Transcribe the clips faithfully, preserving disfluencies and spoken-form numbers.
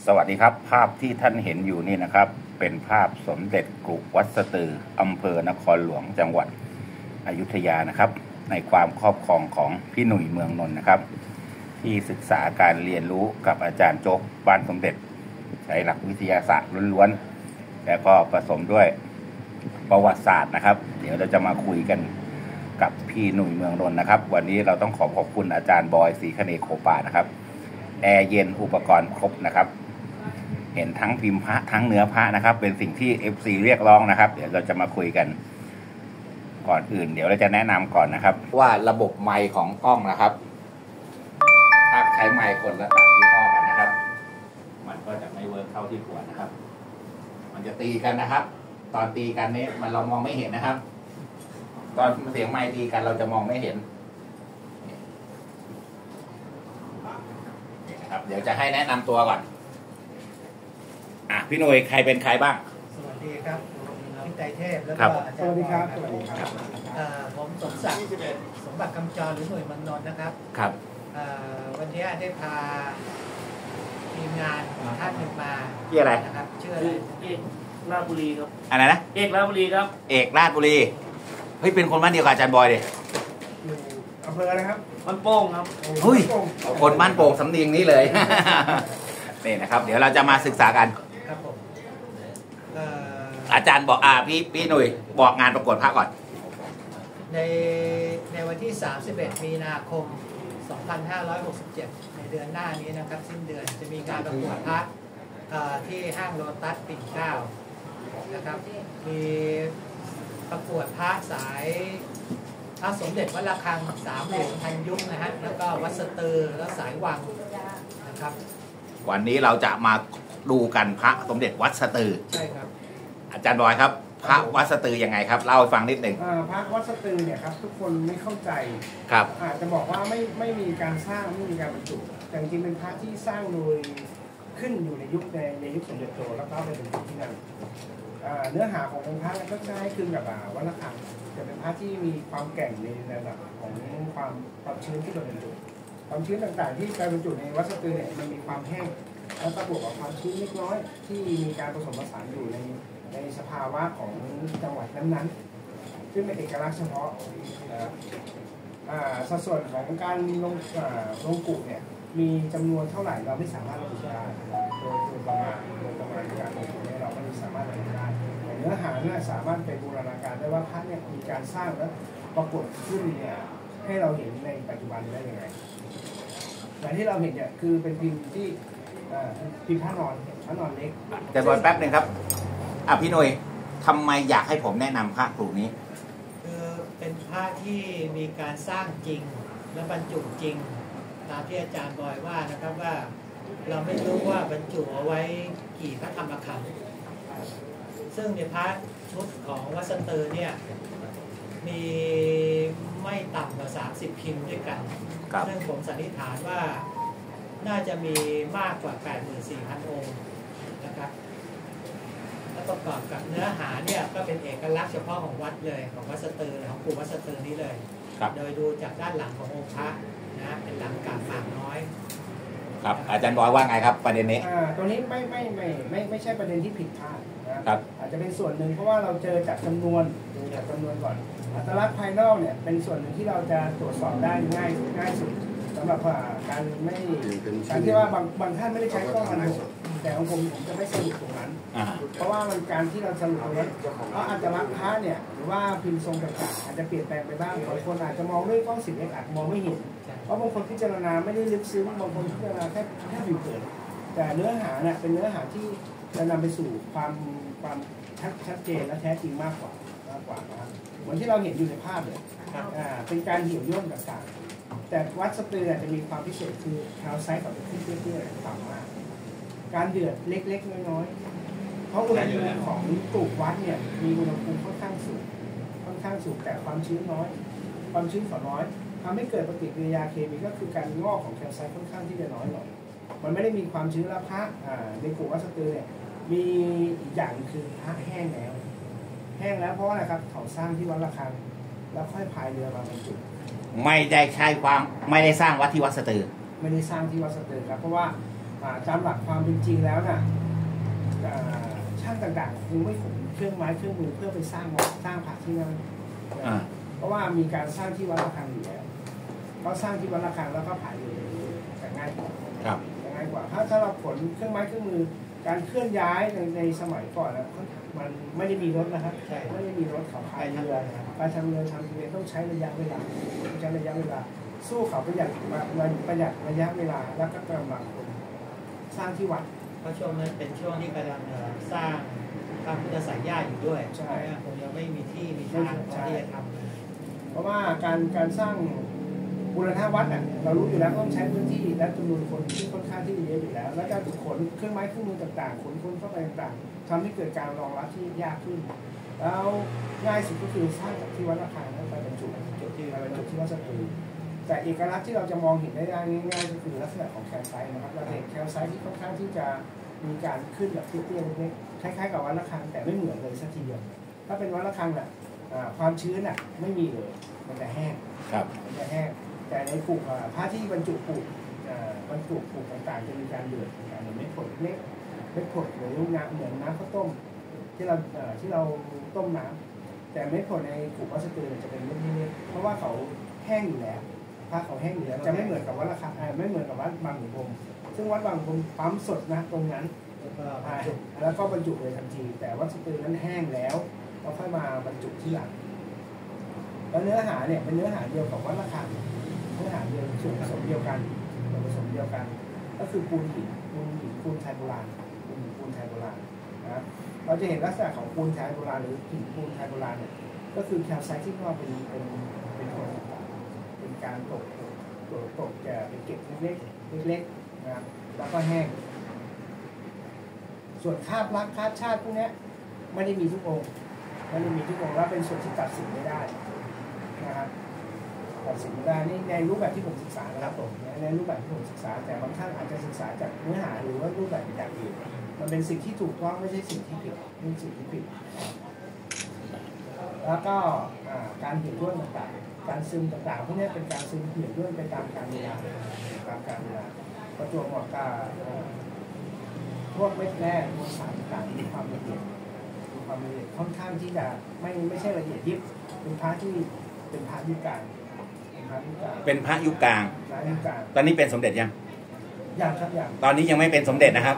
สวัสดีครับภาพที่ท่านเห็นอยู่นี่นะครับเป็นภาพสมเด็จกรุวัดสะตืออำเภอนครหลวงจังหวัดอยุธยานะครับในความครอบครองของพี่หนุ่ยเมืองนนท์นะครับที่ศึกษาการเรียนรู้กับอาจารย์โจ๊กบ้านสมเด็จใช้หลักวิทยาศาสตร์ล้วนๆแล้วก็ผสมด้วยประวัติศาสตร์นะครับเดี๋ยวเราจะมาคุยกันกับพี่หนุ่ยเมืองนนท์นะครับวันนี้เราต้องขอขอบคุณอาจารย์บอยศรีคเนโคปานะครับแอร์เย็นอุปกรณ์ครบนะครับเห็นทั้งพิมพ์พระทั้งเนื้อพระนะครับเป็นสิ่งที่ เอฟ ซี เรียกร้องนะครับเดี๋ยวเราจะมาคุยกันก่อนอื่นเดี๋ยวเราจะแนะนำก่อนนะครับว่าระบบไมค์ของกล้องนะครับถ้าใช้ไมค์คนละต่างยี่ห้อกันนะครับมันก็จะไม่เวิร์คเท่าที่ควรนะครับมันจะตีกันนะครับตอนตีกันนี้มันเรามองไม่เห็นนะครับตอนเสียงไมค์ตีกันเราจะมองไม่เห็นนี่นะครับเดี๋ยวจะให้แนะนำตัวก่อนอ่ะพี่หนุ่ยใครเป็นใครบ้างสวัสดีครับพี่ไตรเทพแล้วก็อาจารย์สวัสดีครับสวัสดีครับผมสมศักดิ์สมบัติคำจรหรือหน่วยเมืองนนท์นะครับครับวันนี้ได้พาทีมงานท่านหนึ่งมาชื่ออะไรนะครับชื่ออะไรเอกราชบุรีครับอะไรนะเอกราชบุรีครับเอกราชบุรีเฮ้ยเป็นคนบ้านเดียวกับอาจารย์บอยดิอยู่อำเภออะไรครับบ้านโป่งครับเฮ้ยคนบ้านโป่งสำเนียงนี้เลยนี่นะครับเดี๋ยวเราจะมาศึกษากันครับผมอาจารย์บอกอ่าพี่พี่หนุ่ยบอกงานประกวดพระก่อนในในวันที่สามสิบเอ็ดมีนาคมสองพันห้าร้อยหกสิบเจ็ดในเดือนหน้านี้นะครับสิ้นเดือนจะมีการประกวดพระที่ห้างโลตัสปิ่นเกล้านะครับมีประกวดพระสายพระสมเด็จวัดระฆังสามเหลี่ยมทันยุคนะฮะแล้วก็วัดสะตือแล้วสายวังนะครับวันนี้เราจะมาดูกันพระสมเด็จวัดสะตือใช่ครับอาจารย์บอยครับพระวัดสะตือยังไงครับเล่าให้ฟังนิดหนึ่งพระวัดสะตือเนี่ยครับทุกคนไม่เข้าใจครับอาจจะบอกว่าไม่ไม่มีการสร้างไม่มีการบรรจุแต่จริงเป็นพระที่สร้างโดยขึ้นอยู่ในยุคในในยุคสมเด็จโตแล้วก็เป็นจุที่นั่นเนื้อหาขององค์พระก็จะให้ขึ้นกับวัดระฆังจะเป็นพระที่มีความแก่งในระดับของความความชื้นที่โดนบรรจุความชื้นต่างๆที่การบรรจุในวัดสะตือเนี่ยมันมีความแห้งแล้วก็บวกกับความชื้นเล็กน้อยที่มีการผสมผสานอยู่ในในสภาวะของจังหวัดนั้นๆซึ่งเป็นเอกลักษณ์เฉพาะสัดส่วนของการลงลงกุเนี่ยมีจำนวนเท่าไหร่เราไม่สามารถระบุได้โดยโดยประมาณโดยประมาณการลงกุเนี่ยเราไม่สามารถระบุได้แต่เนื้อหาเนี่ยสามารถไปบูรณาการได้ว่าพระเนี่ยมีการสร้างและปรากฏขึ้นเนี่ยให้เราเห็นในปัจจุบันได้ยังไงอย่างที่เราเห็นเนี่ยคือเป็นพิมพ์ที่พิมพ์พระนอนพระนอนเล็กแต่บอลแป๊บหนึ่งครับอ่ะพี่หนุ่ยทำไมอยากให้ผมแนะนำพระกลุ่มนี้คือเป็นพระที่มีการสร้างจริงและบรรจุจริงตามที่อาจารย์บอยว่านะครับว่าเราไม่รู้ว่าบรรจุเอาไว้กี่พระธรรมขันธ์ซึ่งในพระชุดของวัดสะตือเนี่ยมีไม่ต่ำกว่าสามสิบพิมพ์ด้วยกันซึ่งผมสันนิษฐานว่าน่าจะมีมากกว่า แปดหมื่นสี่พัน องค์นะครับและประกอบกับเนื้อหาเนี่ยก็เป็นเอกลักษณ์เฉพาะของวัดเลยของวัดสะตือของปู่วัดสะตือนี้เลยโดยดูจากด้านหลังขององค์พระนะเป็นหลังกาบปากน้อยครับอาจารย์บอยว่าไงครับประเด็นนี้อ่าตัวนี้ไม่ไม่ไม่ไม่ไม่ใช่ประเด็นที่ผิดพลาดนะครับอาจจะเป็นส่วนหนึ่งเพราะว่าเราเจอจากจำนวนดูจากจำนวนก่อนอัตลักษณ์ภายนอกเนี่ยเป็นส่วนหนึ่งที่เราจะตรวจสอบได้ง่ายง่ายสุดสำหรับการไม่การที่ว่าบางบางท่านไม่ได้ใช้กล้องอนาล็อกแต่ของผมผมจะไม่สรุปตรงนั้นเพราะว่ามันการที่เราสรุปตรงนั้นเพราะอัตลักษณ์พระเนี่ยหรือว่าพิมพ์ทรงต่างๆอาจจะเปลี่ยนแปลงไปบ้างบางคนอาจจะมองด้วยกล้องสิบเอ็กซ์อาจมองไม่เห็นเพราะบางคนพิจารณาไม่ได้ลึกซึ้งบางคนพิจารณาแค่แค่ผิวเผินแต่เนื้อหาเนี่ยเป็นเนื้อหาที่จะนำไปสู่ความความชัดเจนและแท้จริงมากกว่ามากกว่านะครับเหมือนที่เราเห็นอยู่ในภาพเลยเป็นการเหี่ยวย่นต่างๆแต่วัดสะตือจะมีความพิเศษคือเท้าไซส์กับขึ้นเรื่อยๆต่ำมากการเดือดเล็กๆน้อยๆเพราะอุณหภูมิของตูกวัดเนี่ยมีอุณหภูมิค่อนข้างสูงค่อนข้างสูงแต่ความชื้นน้อยความชื้นฝนน้อยทำให้เกิดปฏิกิริยาเคมีก็คือการงอกของแคลไซต์ค่อนข้างที่จะน้อยหน่อยมันไม่ได้มีความชื้นและพระในกลุ่มวัดสะตือเนี่ยมีอีกอย่างคือพระแห้งแล้วแห้งแล้วเพราะว่าอะไรครับเขาสร้างที่วัดระฆังแล้วค่อยพายเรือมาบรรจุไม่ได้ใช้ความไม่ได้สร้างวัดที่วัดสะตือไม่ได้สร้างที่วัดสะตือครับเพราะว่าตามหลักความเป็นจริงแล้วน่ะช่างต่างๆคงไม่ขนเครื่องไม้เครื่องมือเพื่อไปสร้างสร้างพระที่นั่นเพราะว่ามีการสร้างที่วัดระฆังอยู่แล้วเขาสร้างที่วัดระฆังแล้วก็ผ่านเลยแต่ง่ายกว่าแต่ง่ายกว่าถ้าถ้าเราขนเครื่องไม้เครื่องมือการเคลื่อนย้ายในในสมัยก่อนแล้วมันไม่ได้มีรถนะครับไม่ได้มีรถเขาพายเรือการทำเรือทำเรือต้องใช้ระยะเวลาใช้ระยะเวลาสู้เขาประหยัดประหยัดระยะเวลาแล้วก็กำลังคนสร้างที่วัดเพราะช่วงนั้นเป็นช่วงที่กำลังสร้างพระพุทธสายญาติอยู่ด้วยใช่คงยังไม่มีที่มีทางที่จะทำเพราะว่าการการสร้างบูรณะวัดอ่ะเรารู้อยู่แล้วต้องใช้พื้นที่และจำนวนคนที่ค่อนข้างที่เยอะอยู่แล้วแล้วก็ขนเครื่องไม้เครื่องมือต่างๆขนคนเข้าไปต่างๆทำให้เกิดการรองรับที่ยากขึ้นแล้วง่ายสุดก็คือสร้างจากที่วัดระฆังแล้วไปบรรจุจุดที่ไปบรรจุที่วัดสตือแต่เอกลักษณ์ที่เราจะมองเห็นได้ง่ายๆก็คือลักษณะของแคลไซต์นะครับเราเห็นแคลไซต์ที่ค่อนข้างที่จะมีการขึ้นแบบเตี้ยๆเล็กๆคล้ายๆกับวัดระฆังแต่ไม่เหมือนเลยสักทีเดียวถ้าเป็นวัดระฆังน่ะความชื้นน่ะไม่มีเลยมันจะแห้งมันจะแห้งแต่ในปลูกผ้าที่บรรจุปลูกบรรจุปลูกต่างๆจะมีการเดือดต่างๆเหมือนเม็ดผลเล็กเม็ดผลหรือลูกน้ำเหมือนน้ำข้าวต้มที่เราที่เราต้มน้ำแต่เม็ดผลในปลูกวัสดุจะเป็นเล็กๆเพราะว่าเขาแห้งอยู่แล้วผ้าเขาแห้งอยู่แล้วจะไม่เหมือนกับวัดระฆังไม่เหมือนกับวัดบางขุนพรหมซึ่งวัดบางขุนพรหมปั๊มสดนะตรงนั้นแล้วก็บรรจุเลยทันทีแต่วัสดุนั้นแห้งแล้วเราค่อยมาบรรจุที่หลังแล้วเนื้อหาเนี่ยเป็นเนื้อหาเดียวกับวัดระฆังเนื้อหาเดียวส่วนผสมเดียวกันส่วนผสมเดียวกันก็คือปูนหินปูนหินปูนไทยโบราณปูนปูนไทยโบราณนะเราจะเห็นลักษณะของปูนไทยโบราณหรือหินปูนไทยโบราณเนี่ยก็คือแคลไซต์ที่ว่าเป็นเป็นเป็นคนเป็นการตกตกตกแก่เป็นเกล็ดเล็กๆเล็กๆนะแล้วก็แห้งส่วนคาบลักคาบชาติพวกนี้ไม่ได้มีทุกองค์ไม่ได้มีทุกองค์แล้วเป็นส่วนที่ตัดสินไม่ได้นะครับตัดสินไม่ได้นี่ในรูปแบบที่ผมศึกษานะครับผมในรูปแบบที่ผมศึกษาแต่บางท่านอาจจะศึกษาจากเนื้อหาหรือว่ารูปแบบอย่างอื่นมันเป็นสิ่งที่ถูกต้องไม่ใช่สิ่งที่ผิดเป็นสิ่งที่ผิดแล้วก็การเหี่ยวย่นต่างๆการซึมต่างๆพวกนี้เป็นการซึมเหี่ยวย่นไปตามกาลเวลาตามกาลเวลาประจวบเหมาะกับพวกเม็ดแร่มวลสารต่างๆมีความละเอียดมีความละเอียดค่อนข้างที่จะไม่ไม่ใช่ละเอียดยิบเป็นพระที่เป็นพระยุคกลางเป็นพระยุคกลางตอนนี้เป็นสมเด็จยังยังครับยังตอนนี้ยังไม่เป็นสมเด็จนะครับ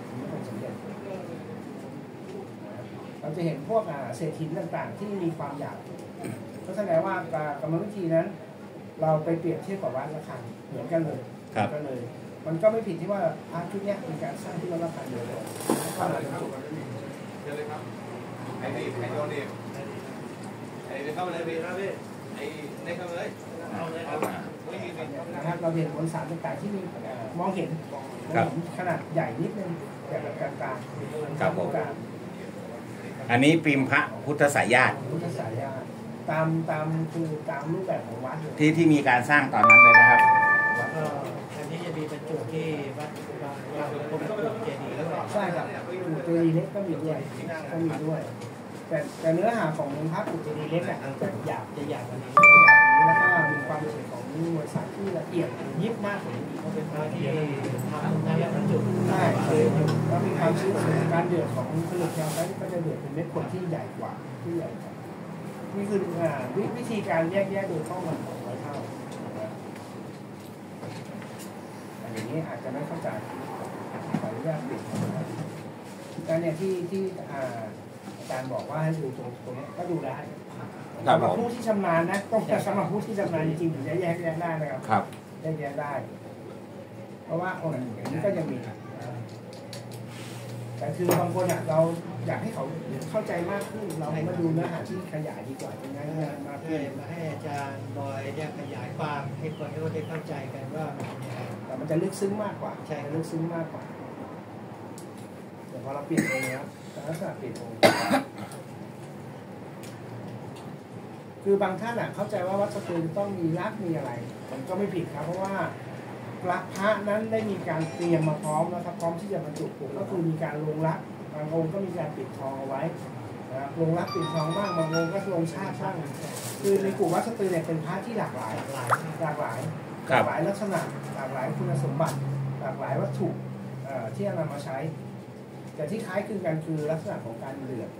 เราจะเห็นพวกเศษหินต่างๆที่มีความหยาบก็แสดงว่ากรรมวิธีนั้นเราไปเปรียบเทียบกับวัดระฆังเหมือนกันเลยกันเลยมันก็ไม่ผิดที่ว่าพระชุดนี้มีการสร้างที่วัดระฆังเลยเข้ามาเป็นจุดเชิญเลยครับไอ้นี่ไอ้โดนนี่ไอ้เข้ามาเลยพี่ครับพี่ไอ้ได้เข้ามาเลยนะครับเราเห็นผลสารต่างๆที่มีมองเห็นขนาดใหญ่นิดนึงแต่แบบกลางๆครับผมอันนี้พิมพ์พระพุทธสายญาติพุทธสายญาติตามตามคือตามรูปแบบของวัดที่ที่มีการสร้างตอนนั้นเลยนะครับก็อันนี้จะมีบรรจุที่วัดบางบางผมก็ปลูกเจดีย์ด้วยใช่ครับปลูกเจดีย์เล็กก็มีด้วยก็มีด้วยแต่แต่เนื้อหาของพระปลูกเจดีย์เล็กเนี่ยจะหยาบจะหยาบกว่านี้แล้วก็มีความละเอียดของมวลสารที่ละเอียดยิบมากกว่านี้เพราะเป็นพระที่ทำตรงนั้นแล้วบรรจุใช่แล้วมีความชื้นสูงการเดือดของผลึกแคลไซต์ก็จะเดือดเป็นเม็ดผลที่ใหญ่กว่าที่ใหญ่กว่านี่คือวิธีการแยกแยะโดยข้อมูลของร้อยเท่าอย่างนี้อาจจะไม่เข้าใจขออนุญาตปิดการเนี่ยที่ที่อาจารย์บอกว่าให้ดูตรงตรงนี้ก็ดูได้สำหรับผู้ที่ชำนาญนะต้องสำหรับผู้ที่ชำนาญจริงๆถึงจะแยกแยะได้นะครับครับแยกแยะได้เพราะว่าองค์อย่างนี้ก็ยังมีแต่คือบางคนอ่ะเราอยากให้เขาเข้าใจมากขึ้นเรามาดูเนื้อหาที่ขยายดีกว่าอย่างนั้นมาเพื่อมาให้อาจารย์บอยเนี่ยขยายความให้คนเขาได้เข้าใจกันว่าแต่มันจะลึกซึ้งมากกว่าใช่ลึกซึ้งมากกว่าแต่พอเราเปลี่ยนองค์แล้วลักษณะเปลี่ยนองค์คือบางท่านอ่ะเข้าใจว่าวัดสตือต้องมีรักมีอะไรมันก็ไม่ผิดครับเพราะว่าพระนั้นได้มีการเตรียมมาพร้อมแล้วครับพร้อมที่จะบรรจุก็คือมีการลงรักบางองค์ก็มีการปิดทองเอาไว้นะครับลงรักปิดทองบ้างบางองค์ก็ลงชาติบ้างคือในกลุ่มวัดสตือเนี่ยเป็นพระที่หลากหลายหลากหลายหลากหลายหลากหลายลักษณะหลากหลายคุณสมบัติหลากหลายวัตถุที่นำมาใช้แต่ที่คล้ายคลึงกันคือลักษณะของการเดือด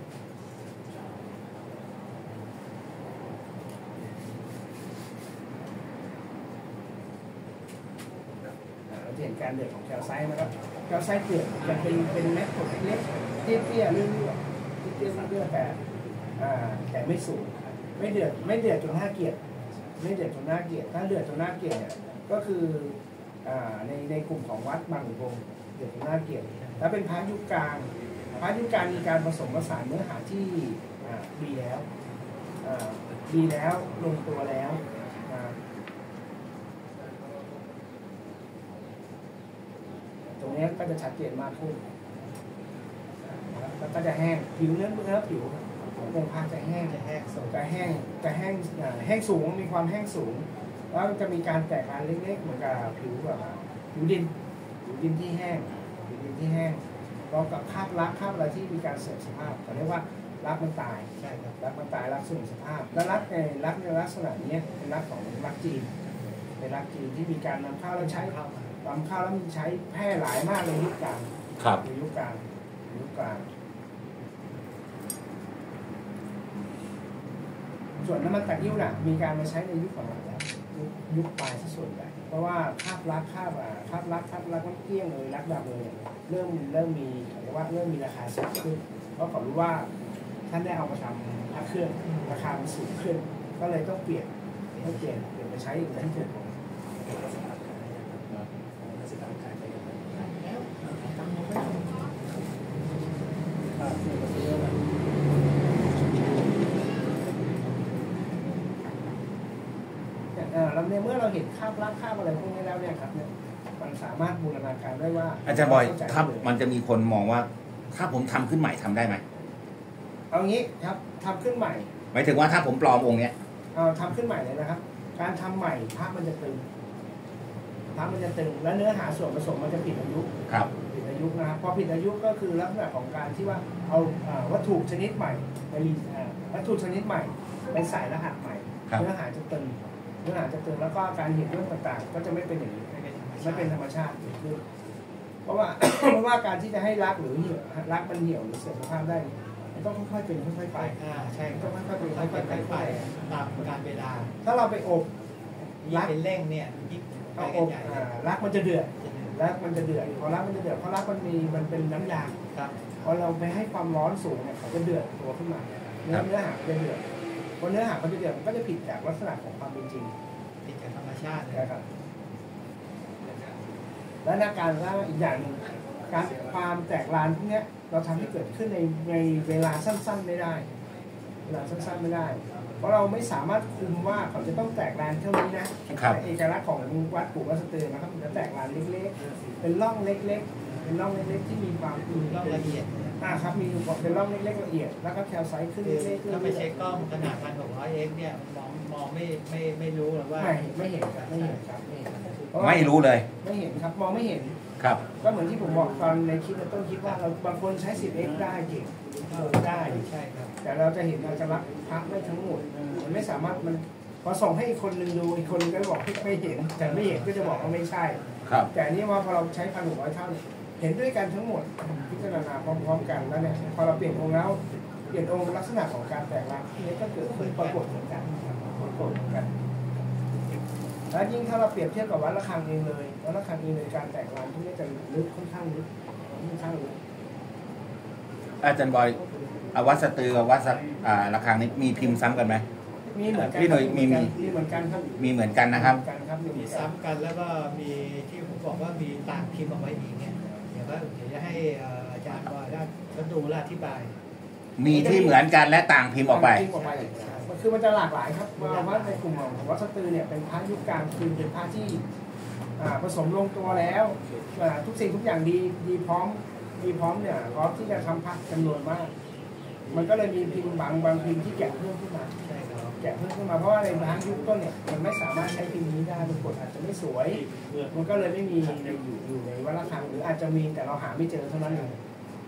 เราจะเห็นการเดือดของแคลไซต์นะครับแคลไซต์เดือดจะเป็นเป็นเม็ดผงเล็กๆเตี้ยๆเรื่อยๆเตี้ยๆเรื่อยๆแต่แต่ไม่สูงไม่เดือดไม่เดือดจนน่าเกลียดไม่เดือดจนน่าเกลียดถ้าเดือดจนน่าเกลียดเนี่ยก็คือในในกลุ่มของวัดบางขุนพรหมเดือดจนน่าเกลียดแล้วเป็นพระยุคกลางพระยุคกลางมีการผสมผสานเนื้อหาที่ดีแล้วดีแล้วลงตัวแล้วตรงนี้ก็จะชัดเจนมากขึ้นแล้วก็จะแห้งผิวเนื้อเนื้อผิวขององค์พระจะแห้งจะแห้งสูงจะแห้งจะแห้งแห้งสูงมีความแห้งสูงแล้วจะมีการแตกลายเล็กๆเหมือนกับผิวแบบผิวดินผิวดินที่แห้งผิวดินที่แห้งพร้อมกับคราบรักคราบอะไรที่มีการเสื่อมสภาพเขาเรียกว่ารักมันตายใช่ครับรักมันตายรักเสื่อมสภาพและรักในรักในลักษณะนี้เป็นรักของรักจีนเป็นรักจีนที่มีการนำเข้าแล้วใช้นำเข้าแล้วมีใช้แพร่หลายมากในยุคกลางในยุคกลางยุคกลางส่วนน้ำมันตะกิ้วน่ะมีการมาใช้ในยุคหลังแล้วยุคปลายซะส่วนใหญ่เพราะว่าคราบรักคราบอ่ะคราบรักคราบรักน้ำเกลี้ยงเลยรักดำเลยเริ่มเริ่มมีเรียกว่าเริ่มมีราคาสูงขึ้นเพราะเขารู้ว่าท่านได้เอามาทำพระเครื่องราคามันสูงขึ้นก็เลยต้องเปลี่ยนต้องเปลี่ยนเปลี่ยนไปใช้อีกที่ถูกแล้วในเมื่อเราเห็นคราบรักคราบอะไรพวกนี้แล้วเนี่ยครับเนี่ยมันสามารถบูรณาการได้ว่าอาจารย์บอยครับมันจะมีคนมองว่าถ้าผมทำขึ้นใหม่ทำได้ไหมเอางี้ครับทำขึ้นใหม่หมายถึงว่าถ้าผมปลอมองค์เนี้ยเอาทำขึ้นใหม่เลยนะครับการทำใหม่พระมันจะตึงพระมันจะตึงและเนื้อหาส่วนผสมมันจะผิดอายุครับผิดอายุนะครับพอผิดอายุก็คือลักษณะของการที่ว่าเอาวัตถุชนิดใหม่ไปรีวัตถุชนิดใหม่ไปใส่รหัสใหม่เนื้อหาจะตึงเนื้อหาจะตึงแล้วก็การเห็นเรื่องต่างๆก็จะไม่เป็นอย่างนี้ไม่เป็นธรรมชาติคือเพราะว่าเพราะว่าการที่จะให้รักหรือเหี่ยวรักมันเหี่ยวหรือเสื่อมสภาพได้มันต้องค่อยๆเป็นค่อยๆไปอ่าใช่ต้องค่อยๆเป็นค่อยๆไปตามการเวลาถ้าเราไปอบรักเป็นเร่งเนี่ยยิ่งเอาอบรักมันจะเดือดรักมันจะเดือดพอรักมันจะเดือดเพราะรักมันมีมันเป็นน้ำยาครับพอเราไปให้ความร้อนสูงเนี่ยเขาจะเดือดตัวขึ้นมาเนื้อเนื้อหาจะเดือดพอเนื้อหามันจะเดือดมันก็จะผิดจากลักษณะของความเป็นจริงผิดจากธรรมชาตินะครับและในการล่าอีกอย่างหนึ่งการความแตกลานพวกนี้เราทำให้เกิดขึ้นในในเวลาสั้นๆไม่ได้เวลาสั้นๆไม่ได้เพราะเราไม่สามารถคุมว่าเขาจะต้องแตกลานเท่านี้นะแต่เอกลักษณ์ของวัดปู่วัดสตือนะครับมันจะแตกลานเล็กๆเป็นร่องเล็กๆเป็นร่องเล็กๆที่มีความมีร่องละเอียดอ่าครับมีเป็นร่องเล็กๆละเอียดแล้วก็แคลไซต์ขึ้นเล็กๆถ้าไปใช้กล้องขนาดพันหกร้อยเอ็กเนี่ยมองมองไม่ไม่ไม่รู้หรือว่าไม่ไม่เห็นครับไม่เห็นครับไม่รู้เลยไม่เห็นครับมองไม่เห็นครับก็เหมือนที่ผมบอกตอนในคลิปต้นคลิปว่าเราบางคนใช้ สิบเอ็กซ์ ได้เก่งได้ใช่ครับแต่เราจะเห็นเราจะรับพระไม่ทั้งหมดมันไม่สามารถมันพอส่งให้อีกคนนึงดูอีกคนนึงก็บอกไม่เห็นแต่ไม่เห็นก็จะบอกว่าไม่ใช่ครับแต่นี้ว่าพอเราใช้พันหกร้อยเท่าเห็นด้วยกันทั้งหมดพิจารณาพร้อมๆกันแล้วเนี่ยพอเราเปลี่ยนองค์แล้วเปลี่ยนองค์ลักษณะของการแตกลายนี้ก็เกิดขึ้นปรากฏเหมือนกันปรากฏเหมือนกันแล้วยิ่งถ้าเราเปรียบเทียบกับวัดระฆังเองเลยวัดระฆังเองเลยการแตกลายพวกนี้จะลึกค่อนข้างลึกค่อนข้างลึกอาจารย์บอยวัดสตือกับวัดระฆังนี้มีพิมพ์ซ้ำกันไหมมีเหมือนกันพี่หน่อยมีมีมีเหมือนกันครับมีเหมือนกันนะครับมีซ้ำกันแล้วก็มีที่ผมบอกว่ามีต่างพิมพ์ออกมาอีกเนี่ยเดี๋ยวก็เดี๋ยวจะให้อาจารย์บอยได้เขาดูและอธิบายมีที่เหมือนกันและต่างพิมพ์ออกไปคือมันจะหลากหลายครับว่าในกลุ่มของวัดสตือเนี่ยเป็นพระยุคกลางคือเป็นพระที่ผสมลงตัวแล้วทุกสิ่งทุกอย่างดีดีพร้อมดีพร้อมเนี่ยพร้อมที่จะทำพระจำนวนมากมันก็เลยมีพิมพ์บางบางพิมพ์ที่แกะเพิ่มขึ้นมาแกะเพิ่มขึ้นมาเพราะว่าในพระยุคต้นเนี่ยมันไม่สามารถใช้พิมพ์นี้ได้มันกดอาจจะไม่สวยมันก็เลยไม่มีในอยู่อยู่ในวัดระฆังหรืออาจจะมีแต่เราหาไม่เจอเท่านั้นเอง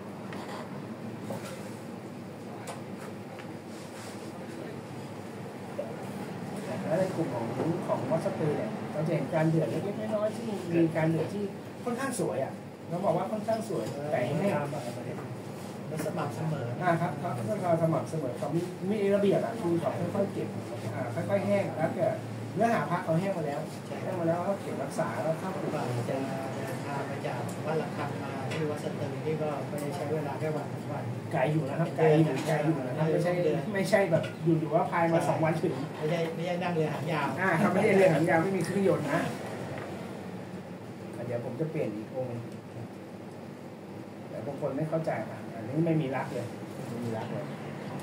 และในกลุ่มของของวัดสตือเนี่ยเราจะเห็นการเดือดเล็กๆน้อยๆที่มีการเดือดที่ค่อนข้างสวยอ่ะเราบอกว่าค่อนข้างสวยแต่แห้งมันสม่ำเสมออ่าครับครับก็เราสม่ำเสมอเขามีมีระเบียบอ่ะคือเขาค่อยๆเก็บอ่าค่อยๆแห้งแล้วก็เนื้อหาพักเขาแห้งมาแล้วแห้งมาแล้วเขาเก็บรักษาแล้วเข้าปลูกกว่าจะเดินทางมาจากวัดระฆังมาที่วัดสตึงนี่ก็ไม่ได้ใช้เวลาแค่วันสองวันไกลอยู่นะครับไกลอยู่ไกลอยู่นะครับไม่ใช่ไม่ใช่แบบอยู่ๆว่าภายมาสองวันถึงไม่ใช่ไม่ใช่นั่งเรือหางยาวอ่าครับไม่ใช่เรือหางยาวไม่มีเครื่องยนต์นะเดี๋ยวผมจะเปลี่ยนอีกองค์แต่บางคนไม่เข้าใจอ่ะอันนี้ไม่มีรักเลยไม่มีรักเลย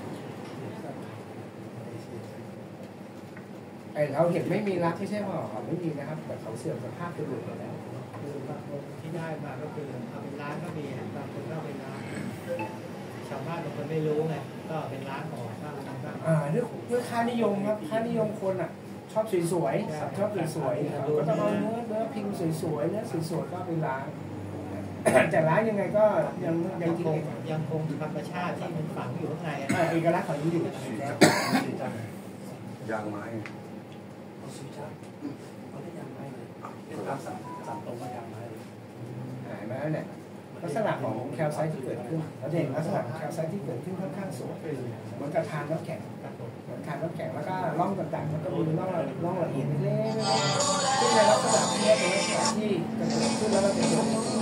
ไอเราเห็นไม่มีรักไม่ใช่ว่าเขาไม่มีนะครับแต่เขาเสื่อมสภาพไปหมดแล้วคือบางคนที่ได้มาก็คือเอาเป็นร้านก็มีบางคนก็เอาเป็นร้านชาวบ้านบางคนไม่รู้ไงก็เป็นร้านก่อนบ้างอะไรบ้างอ่าด้วยด้วยค่านิยมครับค่านิยมคนอ่ะชอบสวยๆชอบสวยๆก็ต้องเอาเนื้อเนื้อพิมพ์สวยๆเนื้อสวยๆก็ไปล้างแต่ล้างยังไงก็ยังยัยัง งกิคน งเองยังคงธรรมชาติที่มันฝังอยู่ข้างในอะอ่าเอกลักษณ์ของยี่ห้อยางไม้เอาสุชาติเอาได้ยางไม้เลยเป็นตามสั่งสั่งตรงมายางไม้เลยหายมาแล้วเนี่ยลักษณะของแคลไซต์ที่เกิดขึ้นเราเห็นลักษณะของแคลไซต์ที่เกิดขึ้นค่อนข้างสวยเหมือนกับทานน้ำแข็งเหมือนทานน้ำแข็งแล้วก็ร่องต่างๆมันก็มีร่องร่องละเอียดเล็กๆซึ่งในลักษณะที่นี้เป็นลักษณะที่จะเกิดขึ้นแล้วก็เป็น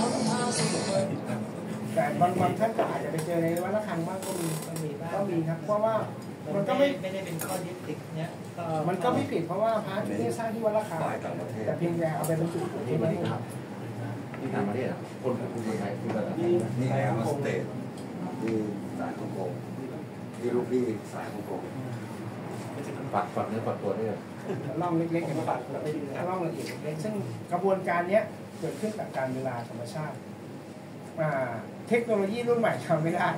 แต่บางบางท่านก็อาจจะไปเจอในวัดระฆังบ้างก็มีก็มีบ้างก็มีครับเพราะว่ามัมัน นก็ก็ไม่ไม่ไม่ได้เป็นข้อยึดติดเนี้ยก็มันก็ไม่ผิดเพราะว่าพระที่นี่สร้างที่วัดระฆังแต่เพียงแต่เอาไปบรรจุที่นี่ครับที่ต่างประเทศอ่ะคนกับคนไทยคือแบบนี่แอร์มาสเตทนี่สายของโกงที่ลูกพี่สายของโกงฝักฝักเนื้อฝักตัวด้วยร่องเล็กๆอย่างนี้ร่องละเอียดเล็กๆซึ่งกระบวนการนี้เกิดขึ้นจากการเวลาธรรมชาติเทคโนโลยีรุ่นใหม่ทำไม่ได้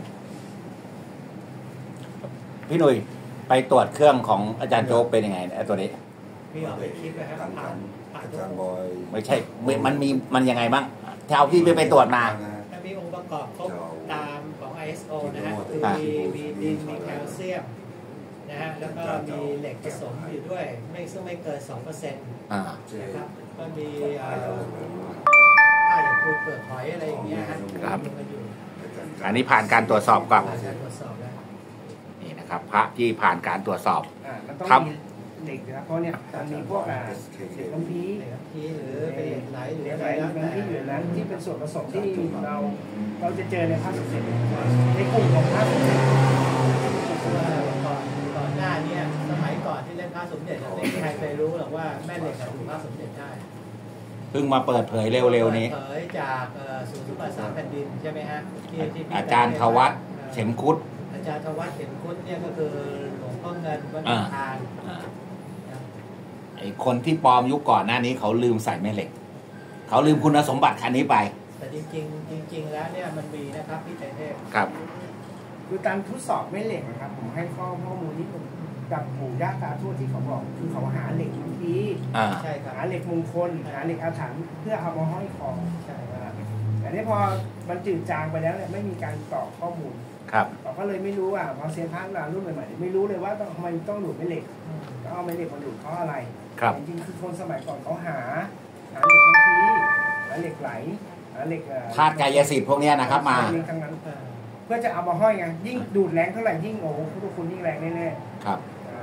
พี่หนุ่ยไปตรวจเครื่องของอาจารย์โจ๊กเป็นยังไงไอ้ตัวนี้มีออกไปคลิปนะครับทำผ่านทผ่านอาทุกจารย์บอยไม่ใช่ไม่มันมีมันยังไงบ้างถ้าเอาพี่ไปไปตรวจมาถ้ามีองค์ประกอบครบตามของ ไอ เอส โอ นะฮะคือมีมีดินมีแคลเซียมนะฮะแล้วก็มีเหล็กผสมอยู่ด้วยไม่ซึ่งไม่เกินสองเปอร์เซ็นต์อ่านะครับก็มีเอ่อผ้าอย่างปูเปลือกหอยอะไรอย่างเงี้ยฮะครับมันอยู่อันนี้ผ่านการตรวจสอบก่อนผ่านการตรวจสอบแล้วนี่นะครับ พระที่ผ่านการตรวจสอบอ่ามันต้องครับมีเหล็กนะครับเพราะเนี่ยมันมีพวกอ่าเหล็กน้ำพีเหล็กน้ำพีหรือเป็นเหล็กไหลหรือเหล็กอะไหไรลแล้วน้ำแต่พีอยู่นั้นที่เป็นส่วนผสมที่เราเราจะเจอในพระสมเด็จในกลุ่มของพระสมเด็จว่าก่อนก่อนหน้าเนี้สมัยก่อนที่เล่นพระสมเด็จอะไม่มีใครเคยรู้หรอกว่าแม่เหล็กอะถูกพระสมเด็จได้เพิ่งมาเปิดเผยเร็วๆนี้เผยจากเอ่อศูนย์ศึกษาสามแผ่นดินใช่ไหมฮะที่ที่พี่อาจารย์ทวัฒน์เข็มคุดอาจารย์ทวัฒน์เข็มคุดเนี่ยก็คือหลวงพ่อเงินวัดบางทานอ่าไอคนที่ปลอมยุคก่อนหน้านี้เขาลืมใส่แม่เหล็ก เขาลืมคุณสมบัติคันนี้ไปแต่จริงๆจริง ๆ แล้วเนี่ยมันมีนะครับพี่ใจเทพครับคือการทดสอบไม่เหล็กนะครับผมให้ข้อข้อมูลที่ผมกับปู่ย่าตาทวดที่เขาบอกคือเขาหาเหล็กน้ำพีอ่าใช่ครับหาเหล็กมงคลหาเหล็กอาถรรพ์เพื่อเอามาห้อยคอใช่นะครับแต่นี่พอมันจืดจางไปแล้วเนี่ยไม่มีการตอบข้อมูลครับเราก็เลยไม่รู้ว่าพอเซียนพาร์ทรุ่นใหม่ๆไม่รู้เลยว่าต้องทำไมต้องดูดแม่เหล็กต้องเอาแม่เหล็กมาดูดเพราะอะไรครับจริงๆคือคนสมัยก่อนเขาหาหาเหล็กน้ำพีหาเหล็กไหลหาเหล็กธาตุกายสิทธิ์พวกเนี้ยนะครับมาทั้งนั้นเอ่อเพื่อจะเอามาห้อยไงยิ่งดูดแรงเท่าไหร่ยิ่งโอ้โหพุทธคุณยิ่งแรงแน่ๆครับ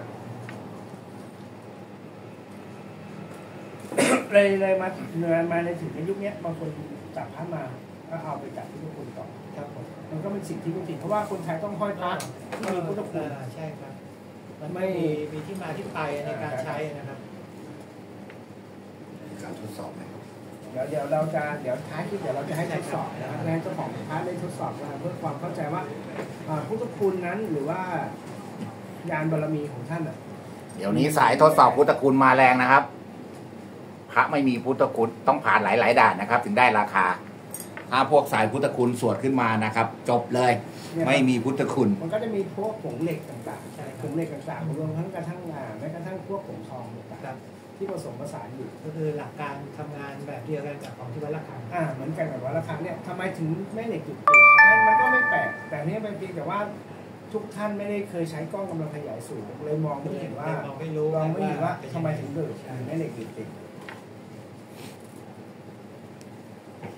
เลยเลยมาเนื้อมาในถึงในยุคนี้บางคนจับพระมาก็เอาไปจับพุทธคุณต่อครับผมมันก็เป็นสิ่งที่ไม่ผิดเพราะว่าคนไทยต้องห้อยพระที่มีพุทธคุณเอ่อใช่ครับมันไม่มีมีที่มาที่ไปในการใช้นะครับมีการทดสอบไหมครับเดี๋ยวเดี๋ยวเราจะเดี๋ยวท้ายคลิปเดี๋ยวเราจะให้ทดสอบนะครับให้เจ้าของพระได้ทดสอบว่าเพื่อความเข้าใจว่าอ่าพุทธคุณนั้นหรือว่ายานบารมีของท่านอ่ะเดี๋ยวนี้สายทดสอบพุทธคุณมาแรงนะครับ พระไม่มีพุทธคุณต้องผ่านหลายๆด่านนะครับ ถึงได้ราคา ถ้าพวกสายพุทธคุณสวดขึ้นมานะครับ จบเลย ไม่มีพุทธคุณมันก็จะมีพวกผงเหล็กต่างใช่ครับๆผงเหล็กต่างๆรวมทั้งกระทั่งอ่าแม้กระทั่งพวกผงทองต่างครับๆที่ผสมผสานอยู่ก็คือหลักการทำงานแบบเดียวกันกับของที่วัดระฆังอ่าเหมือนกันกับว่าราคาเนี่ยทำไมถึงแม่เหล็กจุดติดมันมันก็ไม่แปลกแต่นี่เป็นเพียงแต่ว่าทุกท่านไม่ได้เคยใช้กล้องกำลังขยายสูงเลยมองไม่เห็นว่าเราไม่รู้ลองไม่เห็นว่าเป็นทำไมถึงเกิดแม่เหล็กจุดติด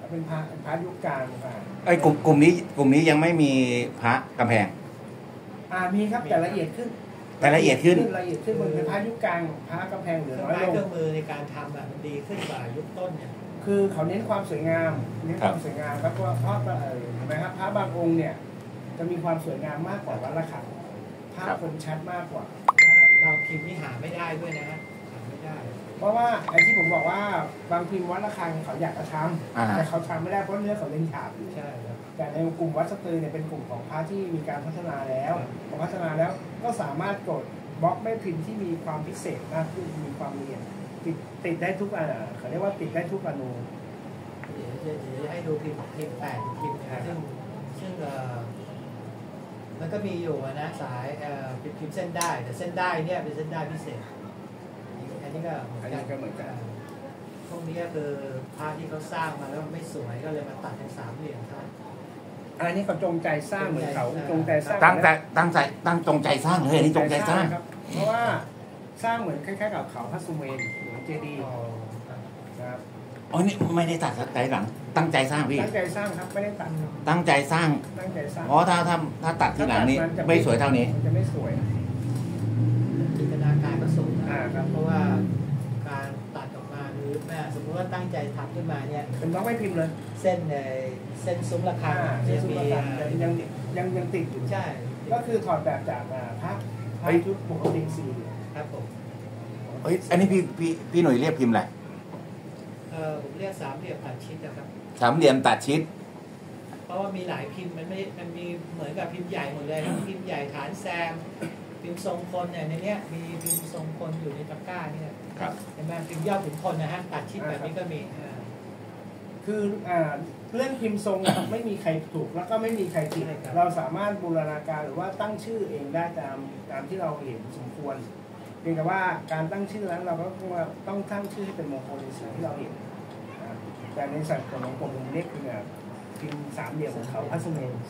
เป็นพระพระยุคกลางอ่าไอ้ยกลุ่มกลุ่มนี้กลุ่มนี้ยังไม่มีพระกำแพงอ่ามีครับแต่ละเอียดขึ้นแต่ละเอียดขึ้นละเอียดขึ้นมันเป็นพระยุคกลางพระกำแพงเหลือเครื่องน้อยไม้ลเครื่องงมือในการทำอ่ะมันดีขึ้นกว่ายุคต้นเนี่ยคือเขาเน้นความสวยงามเน้นความสวยงามครับเพราะว่าเพราะเออเห็นไหมครับพระบางองค์เนี่ยจะมีความสวยงามมากกว่าวัดละคังภาพคมชัดมากกว่าเราพิมพ์นี่หาไม่ได้ด้วยนะฮะหาไม่ได้เพราะว่าไอ้ที่ผมบอกว่าบางพิมพ์วัดละคังเขาอยากจะทอ่าำแต่เขาทำไม่ได้เพราะเนื้อเขาเล่นฉาบอยู่ใช่ครับแต่ในกลุ่มวัดสตือเนี่ยเป็นกลุ่มของพระที่มีการพัฒนาแล้วพอพัฒนาแล้วก็สามารถกดบล็อกแม่พิมพ์ที่มีความพิเศษมากขึ้นมีความละเอียดติดติดได้ทุกอ่าเขาเรียกว่าติดได้ทุกอนูเดี๋ยวจะเดี๋ยวจะให้ดูพิมพ์พิมพ์แปดพิมพ์นะซึ่งซึ่งเอ่อมันก็มีอยู่อะนะสายเอ่อเป็นพิมพ์เส้นได้แต่เส้นได้เนี่ยเป็นเส้นได้พิเศษอันนี้ก็อันนี้ก็เหมือนกันพวกนี้ก็คือพระที่เขาสร้างมาแล้วไม่สวยก็เลยมาตัดเป็นสามเหลี่ยมครับอันนี้เขาจงใจสร้างเหมือนเขาจงใจสร้างตั้งใจตั้งใจตั้งจงใจสร้างเลยอันนี้จงใจสร้างครับเพราะว่าสร้างเหมือนคล้ายๆกับเขาพระสุเมนหรือเจดีย์อ๋อครับนะครับอ๋อนี่ไม่ได้ตัดใจหลัง ตั้งใจสร้างพี่ตั้งใจสร้างครับไม่ได้ตัดครับตั้งใจสร้างตั้งใจสร้างเพราะถ้าถ้าถ้าตัดทีหลังนี้ไม่สวยเท่านี้มันจะไม่สวยจินตนาการก็สูงนะอ่าครับเพราะว่าการตัดออกมาหรือแม่สมมติว่าตั้งใจทำขึ้นมาเนี่ยเป็นบล็อกไม่พิมพ์เลยเส้นในเส้นซุ้มระฆังอ่าจะที่สุดมีประการยังยังยังติดอยู่ใช่ก็คือถอดแบบจากอ่าพระพระเฮ้ยชุดปกติสี่เหลี่ยมครับผมเฮ้ยอันนี้พี่พี่พี่หนุ่ยเรียกพิมพ์อะไรเออผมเรียกสามเหลี่ยมตัดชิดนะครับสามเหลี่ยมตัดชิดเพราะว่ามีหลายพิมพ์มันไม่มันมีเหมือนกับพิมพ์ใหญ่หมดเลยครับพิมพ์ใหญ่ฐานแซมพิมพ์ทรงคนเนี่ยในเนี้ยมีพิมพ์ทรงคนอยู่ในตะกร้าเนี่ยครับเห็นไหมพิมพ์ยอดขุนพลนะฮะตัดชิดแบบนี้ก็มีอ่าคืออ่าเรื่องพิมพ์ทรงเนี่ยไม่มีใครถูกแล้วก็ไม่มีใครผิดใช่ครับเราสามารถบูรณาการหรือว่าตั้งชื่อเองได้ตามตามที่เราเห็นสมควรเพียงแต่ว่าการตั้งชื่อนั้นเราก็ต้องว่าต้องตั้งชื่อให้เป็นมงคลในสิ่งที่เราเห็นนะครับแต่ในสัตว์ของผมผมเรียกคือแบบพิมพ์สามเหลี่ยมของเขาพระสุเมน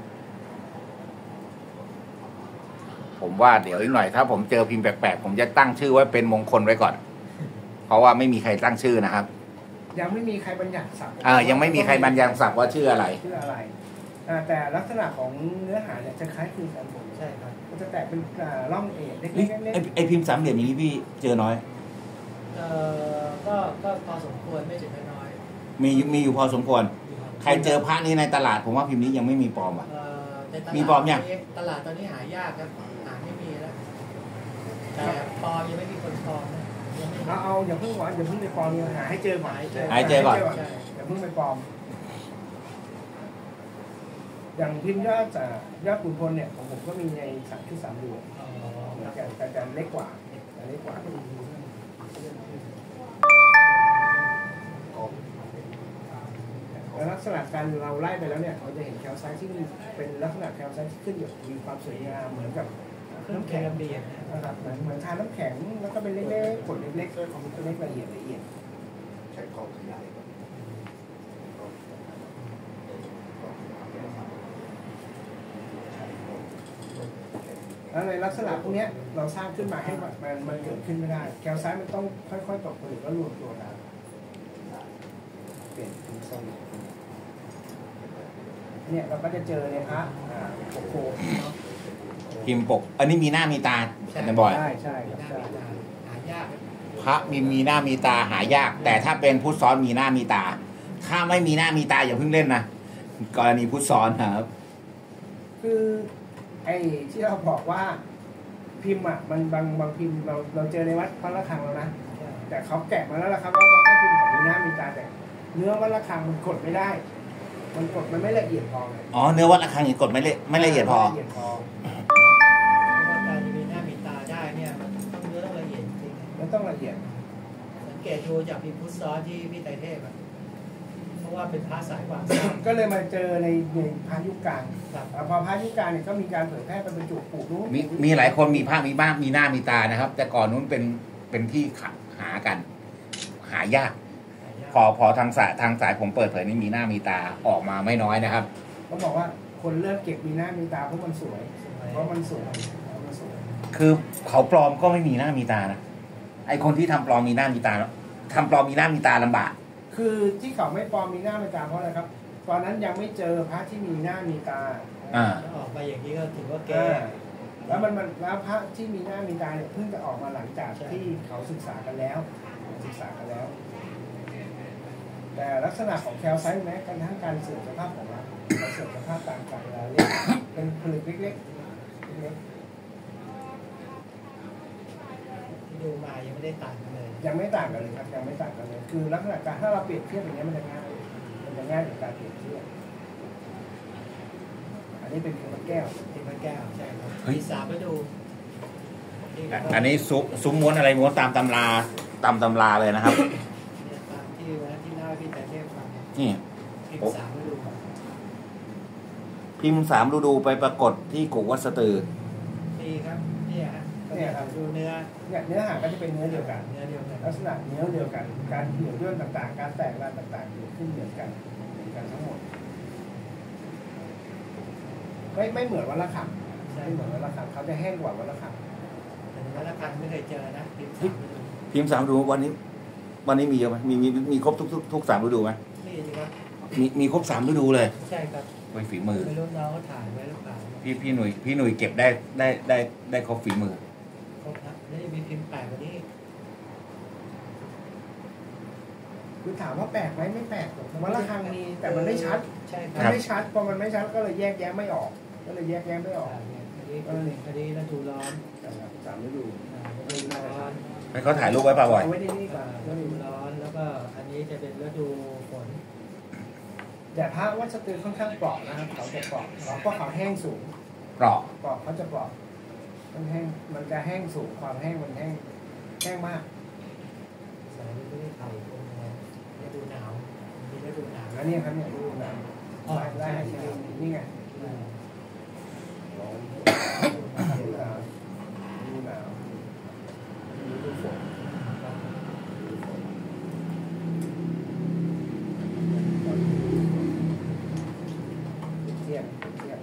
ผมว่าเดี๋ยวอีกหน่อยถ้าผมเจอพิมพ์แปลกๆผมจะตั้งชื่อไว้เป็นมงคลไว้ก่อน เพราะว่าไม่มีใครตั้งชื่อนะครับยังไม่มีใครบัญญัติศัพท์เออยังไม่มีใครบรรยายศัพท์ว่าชื่ออะไรชื่ออะไรอ่าแต่ลักษณะของเนื้อหาเนี่ยจะคล้ายคลึงกันหมดใช่ครับมันจะแตกเป็นอ่าร่องเอกเล็นี่กๆเล็กไอไอพิมพ์สามเหลี่ยมอย่างนี้พี่เจอน้อยเอ่อก็ก็พอสมควรไม่ถึงไม่น้อยมีมีอยู่พอสมควร ใครเจอพระนี้ในตลาด ผมว่าพิมพ์นี้ยังไม่มีปลอมอ่ะเอ่อในตลาดมีปลอมยังตลาดตอนนี้หายากครับหาไม่มีแล้วแต่ปลอมยังไม่มีคนปลอมนะยังไม่ๆเอาเอาอย่าเพิ่งหวานอย่าเพิ่งไปปลอมเนี่ยหาให้เจอก่อนหาให้เจอหาให้เจอก่อนใช่อย่าเพิ่งไปปลอม อย่างพิมพ์ยอดอ่ายอดขุนพลเนี่ยของผมก็มีในสามที่สามเหลี่ยมอ๋อแต่แต่แต่เล็กกว่าแต่เล็กกว่าแล้วลักษณะการเราไล่ไปแล้วเนี่ยเราจะเห็นแคลไซต์ที่เป็นลักษณะแคลไซต์ที่ขึ้นอยู่มีความสวยงามเหมือนกับเครื่องน้ำแกแข็งงเบียดนะนะครับเหมือนเหมือนทานน้ำแข็งแล้วก็เป็นเล็กๆผลเล็กๆของเล็กละเอียดละเอียดใช้กล้องขยายแล้วในลักษณะพวกเนี้ยเราสร้างขึ้นมาให้มันมันมันเกิดขึ้นไม่ได้แคลไซต์มันต้องค่อยๆตกผลึกแล้วรวมตัวกันเปลี่ยนเป็นทรงเนี่ยเราก็จะเจอในพระอ่าโคโคเนาะพิมพ์ปก อันนี้มีหน้ามีตาอาจารย์บอยใช่ใช่หน้าใช่มีตาหายากพระมีมีหน้ามีตาหายาก แต่ถ้าเป็นพุทธซ้อนมีหน้ามีตา ถ้าไม่มีหน้ามีตาอย่าเพิ่งเล่นนะกรณีพุทธซ้อนครับคือไอ้ที่เราบอกว่าพิมพ์อ่ะมันบางบางพิมพ์เราเราเจอในวัดพระระฆังแล้วนะแต่เขาแกะมาแล้วล่ะครับว่าว่าพิมพ์ของมีหน้ามีตาแต่เนื้อวัดระฆังมันกดไม่ได้ มันกดมันไม่ละเอียดพอไงอ๋อเนื้อวัดระฆังยังกดไม่ละไม่ละเอียดพอไม่ละเอียดพอเพราะว่าการจะมีหน้ามีตาได้เนี่ยมันต้องเนื้อต้องละเอียดจริงมันต้องละเอียดๆสังเกตดูจากพิมพ์พุทธซ้อนที่พี่ไตรเทพอะเพราะว่าเป็นพระสายกว่าก็เลยมาเจอในในพายุคกลางครับอ่าพอพายุคกลางเนี่ยก็มีการเผยแพร่ไปบรรจุปลูกนู้นมีมีหลายคนมีภาพมีบ้างมีหน้ามีตานะครับ แต่ก่อนนู้นเป็นเป็นที่ขัดหากัน หายาก พอพอทางสายทางสายผมเปิดเผยนี่มีหน้ามีตาออกมาไม่น้อยนะครับเขาบอกว่าคนเริ่มเก็บมีหน้ามีตาเพราะมันสวย เพราะมันสวยเพราะมันสวยคือเขาปลอมก็ไม่มีหน้ามีตานะไอคนที่ทำปลอมมีหน้ามีตาทำปลอมมีหน้ามีตาลำบากคือที่เขาไม่ปลอมมีหน้ามีตาเพราะอะไรครับตอนนั้นยังไม่เจอพระที่มีหน้ามีตาอ่าออกมาอย่างนี้ก็ถือว่าแก้อ่าแล้วมันมันแล้วพระที่มีหน้ามีตาเนี่ยเพิ่งจะออกมาหลังจากที่เขาศึกษากันแล้วศึกษากันแล้ว แต่ลักษณะของแคลไซต์แม้กระทั่งการเสื่อมสภาพของเราการเสื่อมสภาพตามกาลเวลาเรียกเป็นผลึกเล็กๆเล็กที่ดูมายังไม่ได้ตัดกันเลยๆยังไม่ต่างกันเลยครับยังไม่ต่างกันเลยคือลักษณะการถ้าเราเปรียบเทียบอย่างนี้ยมันจะง่ายมันจะง่ายกับการเปรียบเทียบอันนี้เป็นพระแก้วที่พระแก้วใช่ครับเฮ้ยมีสามฤดูนี่ก็อันนี้ซุซุ้มม้วนอะไรม้วนตามตำราตามตำราเลยนะครับเนี่ยตามที่วันนั้นที่เล่าให้พี่แต่เทพฟังนี่พิมพ์สามฤดูพิมพ์สามฤดูไปปรากฏที่กุวัดสตือดีครับเนี่ยฮะเนี่ยครับดูเนื้อเนี่ยเนื้อหาก็จะเป็นเนื้อเดียวกันเนื้อเดียวกันลักษณะเนื้อเดียวกัน การเกี่ยวเรื่องต่างๆ การแตกรายต่างๆเกิดขึ้นเหมือนกันเหมือนกันทั้งหมด ไม่ไม่เหมือนวันละคำไม่เหมือนวันละคำเขาจะแห้งกว่าวันละคแต่ในวัดละคันไม่เคยเจอนะพิมพ์สามฤดูพิมพ์สามฤดูวันนี้ วันนี้มีเยอะไหมมีมีมีครบทุกทุกทุกสามฤดูไหมนี่สิครับมีมีครบสามฤดูเลยใช่ครับไว้ฝีมือไม่รู้น้องเขาถ่ายไว้หรือเปล่าพี่พี่หนุ่ยพี่หนุ่ยเก็บได้ได้ได้ได้ครบฝีมือครบครับแล้วยังมีพิมพ์แปลกกว่านี้ำคือถามว่าแปลกไหมไม่แปลกหรอกวันละคำมีแต่มันไม่ชัดใช่คมัรันบไม่ชัดพอมันไม่ชัดก็เลยแยกแยะไม่ออก ก็เลยแยกแยะไม่ออกอ่าเนี่ยคดีคือหนึ่งคดีฤดูร้อนนะครับสามฤดูอ่าฤดูร้อนให้เขาถ่ายรูปไว้ป่ะบ่อยเอาไว้ที่นี่ก่อนฤดูร้อนแล้วก็อันนี้จะเป็นฤดูฝนแต่พระวัดสตือค่อนข้างเปราะนะครับเขาจะเปราะเพราะเขาแห้งสูงเปราะเปราะเขาจะเปราะมันแห้งมันจะแห้งสูงความแห้งมันแห้งแห้งมากสายฤดูไทยเป็นไงฤดูหนาวมีฤดูหนาวแล้วเนี่ยครับเนี่ยฤดูหนาวอ๋อไล่ใช่ไล่ใช่นี่ไงอ่าฤดูหนาวฤดูหนาวฤดูฝนเทียบเทียบ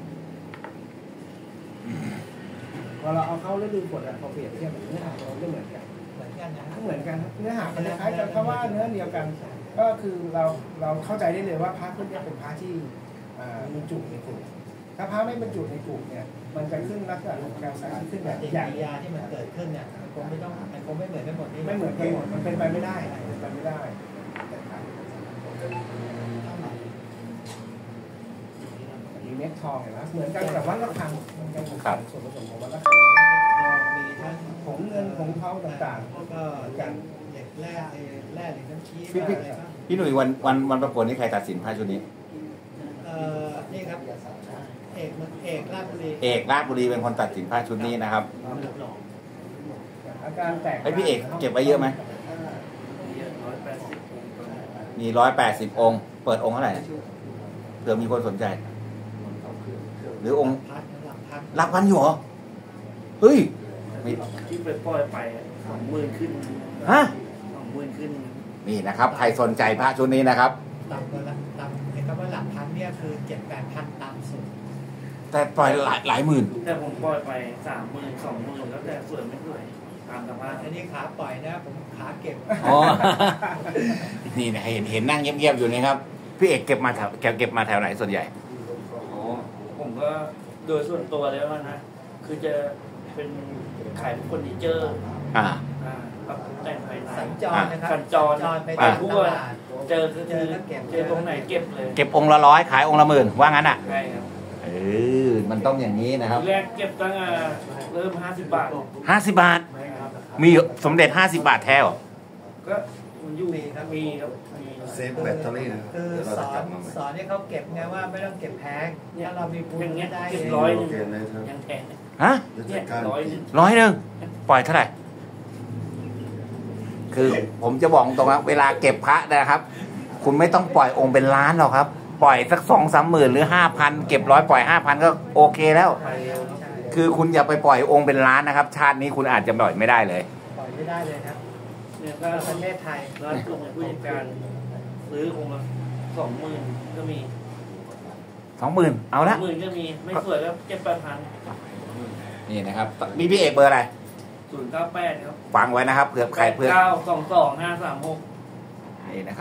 พอเราเอาเข้าฤดูฝนอะพอเปรียบเทียบเนื้อหาเราไม่เหมือนกันเหมือนกันนะก็เหมือนกันครับเนื้อหาคล้ายๆกันเพราะว่าเนื้อเดียวกัน ก็คือเราเราเข้าใจได้เลยว่าพระพวกนี้เป็นพระที่อ่าบรรจุในกลุ่มถ้าพระไม่บรรจุในกลุ่มเนี่ยมันจะขึ้นลักษณะของการสารขึ้นแบบปฏิอกิย่างริยาที่มันเกิดขึ้นเนี่ยมันคงไม่ต้องมันคงไม่เหมือนกันหมดนี่ไม่เหมือนกันหมดมันเป็นไปไม่ได้เป็นไปไม่ได้มีเม็ดทองเห็นไหมเหมือนกันแต่ว่าระฆังเหมือนกันหมดส่วนผสมของวัดระฆังทองมีทั้งผงเงินผงทองต่างๆแล้วก็กันเหล็กแร่เอ่อแร่เหล็กน้ำชี้พี่บ้างพี่อะไรบ้างพี่หนุ่ยวันวันวันประกวดนี่ใครตัดสินพระชุดนี้เอ่อนี่ครับเอกมันเอกราชบุรีเอกราชบุรีเป็นคนตัดสินพระชุดนี้นะครับอาการแตกไอ้พี่เอกเก็บไว้เยอะไหมร้อยแปดสิบมีร้อยแปดสิบองค์ เปิดองค์เท่าไหร่เผื่อมีคนสนใจ หรือองค์พัดหลักพัดหลักพันอยู่เหรอ เฮ้ยไม่ที่ไปปล่อยไปสองหมื่นขึ้นฮะสองหมื่นขึ้นนี่นะครับ ใครสนใจพระชุดนี้นะครับต่ำกว่าหลักต่ำไอ้คำว่าหลักพันเนี่ยคือเจ็ดแปดพันต่ำสุดแต่ปล่อยหลายหลายหมื่นแต่ผมปล่อยไปสามหมื่นสองหมื่นแล้วแต่สวยไม่สวยตามสภาพอันนี้ขาปล่อยนะผมขาเก็บอ๋อ นี่นะเห็นเห็นนั่งเงียบๆอยู่นี่ครับ พี่เอกเก็บมาแถวเก็บมาแถวไหนส่วนใหญ่อ๋อผมก็โดยส่วนตัวแล้วนะคือจะเป็นขายเฟอร์นิเจอร์อ่าอ่าปรับปรุงแต่งภายในสัญจรนะครับสัญจรไปอ่าตามตลาดเจอคือเจอแล้วเก็บเจอตรงไหนเก็บเลยเก็บองค์ละร้อยขายองค์ละหมื่นว่างั้นอ่ะใช่ครับเออ มันต้องอย่างนี้นะครับทีแรกเก็บตั้งแต่เริ่มห้าสิบบาทห้าสิบบาท มีสมเด็จห้าสิบบาทแท้เหรอก็มันอยู่มีครับมีครับมีเซฟแบตเตอรี่นะคือเดี๋ยวเราสจะอกลันบมาใหม่สอนให้เขาเก็บไงว่าไม่ต้องเก็บแพงถ้าเรามีปูนอย่างเงี้ยได้เก็บเองร้อยหนึงโอเคเลยครับยังแพงฮะเดี๋ยวเนี่จัยดการร้อยหนึงร้อยหนึ่งปล่อยเท่าไหร่ คือผมจะบอกตรงว่าเวลาเก็บพระนะครับ คุณไม่ต้องปล่อยองค์เป็นล้านหรอกครับ ปล่อยสักสองสามหมื่นหรือห้าพันเก็บร้อยปล่อยห้าพันก็โอเคแล้วไปเร็วครับคือคุณอย่าไปปล่อยองค์เป็นล้านนะครับ ชาตินี้คุณอาจจะปล่อยไม่ได้เลยปล่อยไม่ได้เลยครับเนี่ยถ้าก็ประเทศไทยร้านกลุ่มผู้จัดการซื้อคงละสองหมื่นก็มีสองหมื่นเอาสอละงหมื่นก็มีไม่สวยก็เก็บแปดพันนี่นะครับมีพี่เอกเบอร์อะไรศูนย์เก้าแปดครับฟังไว้นะครับเผื่อใครเพื่อเก้าสองสองห้าสามหกนี่นะครับ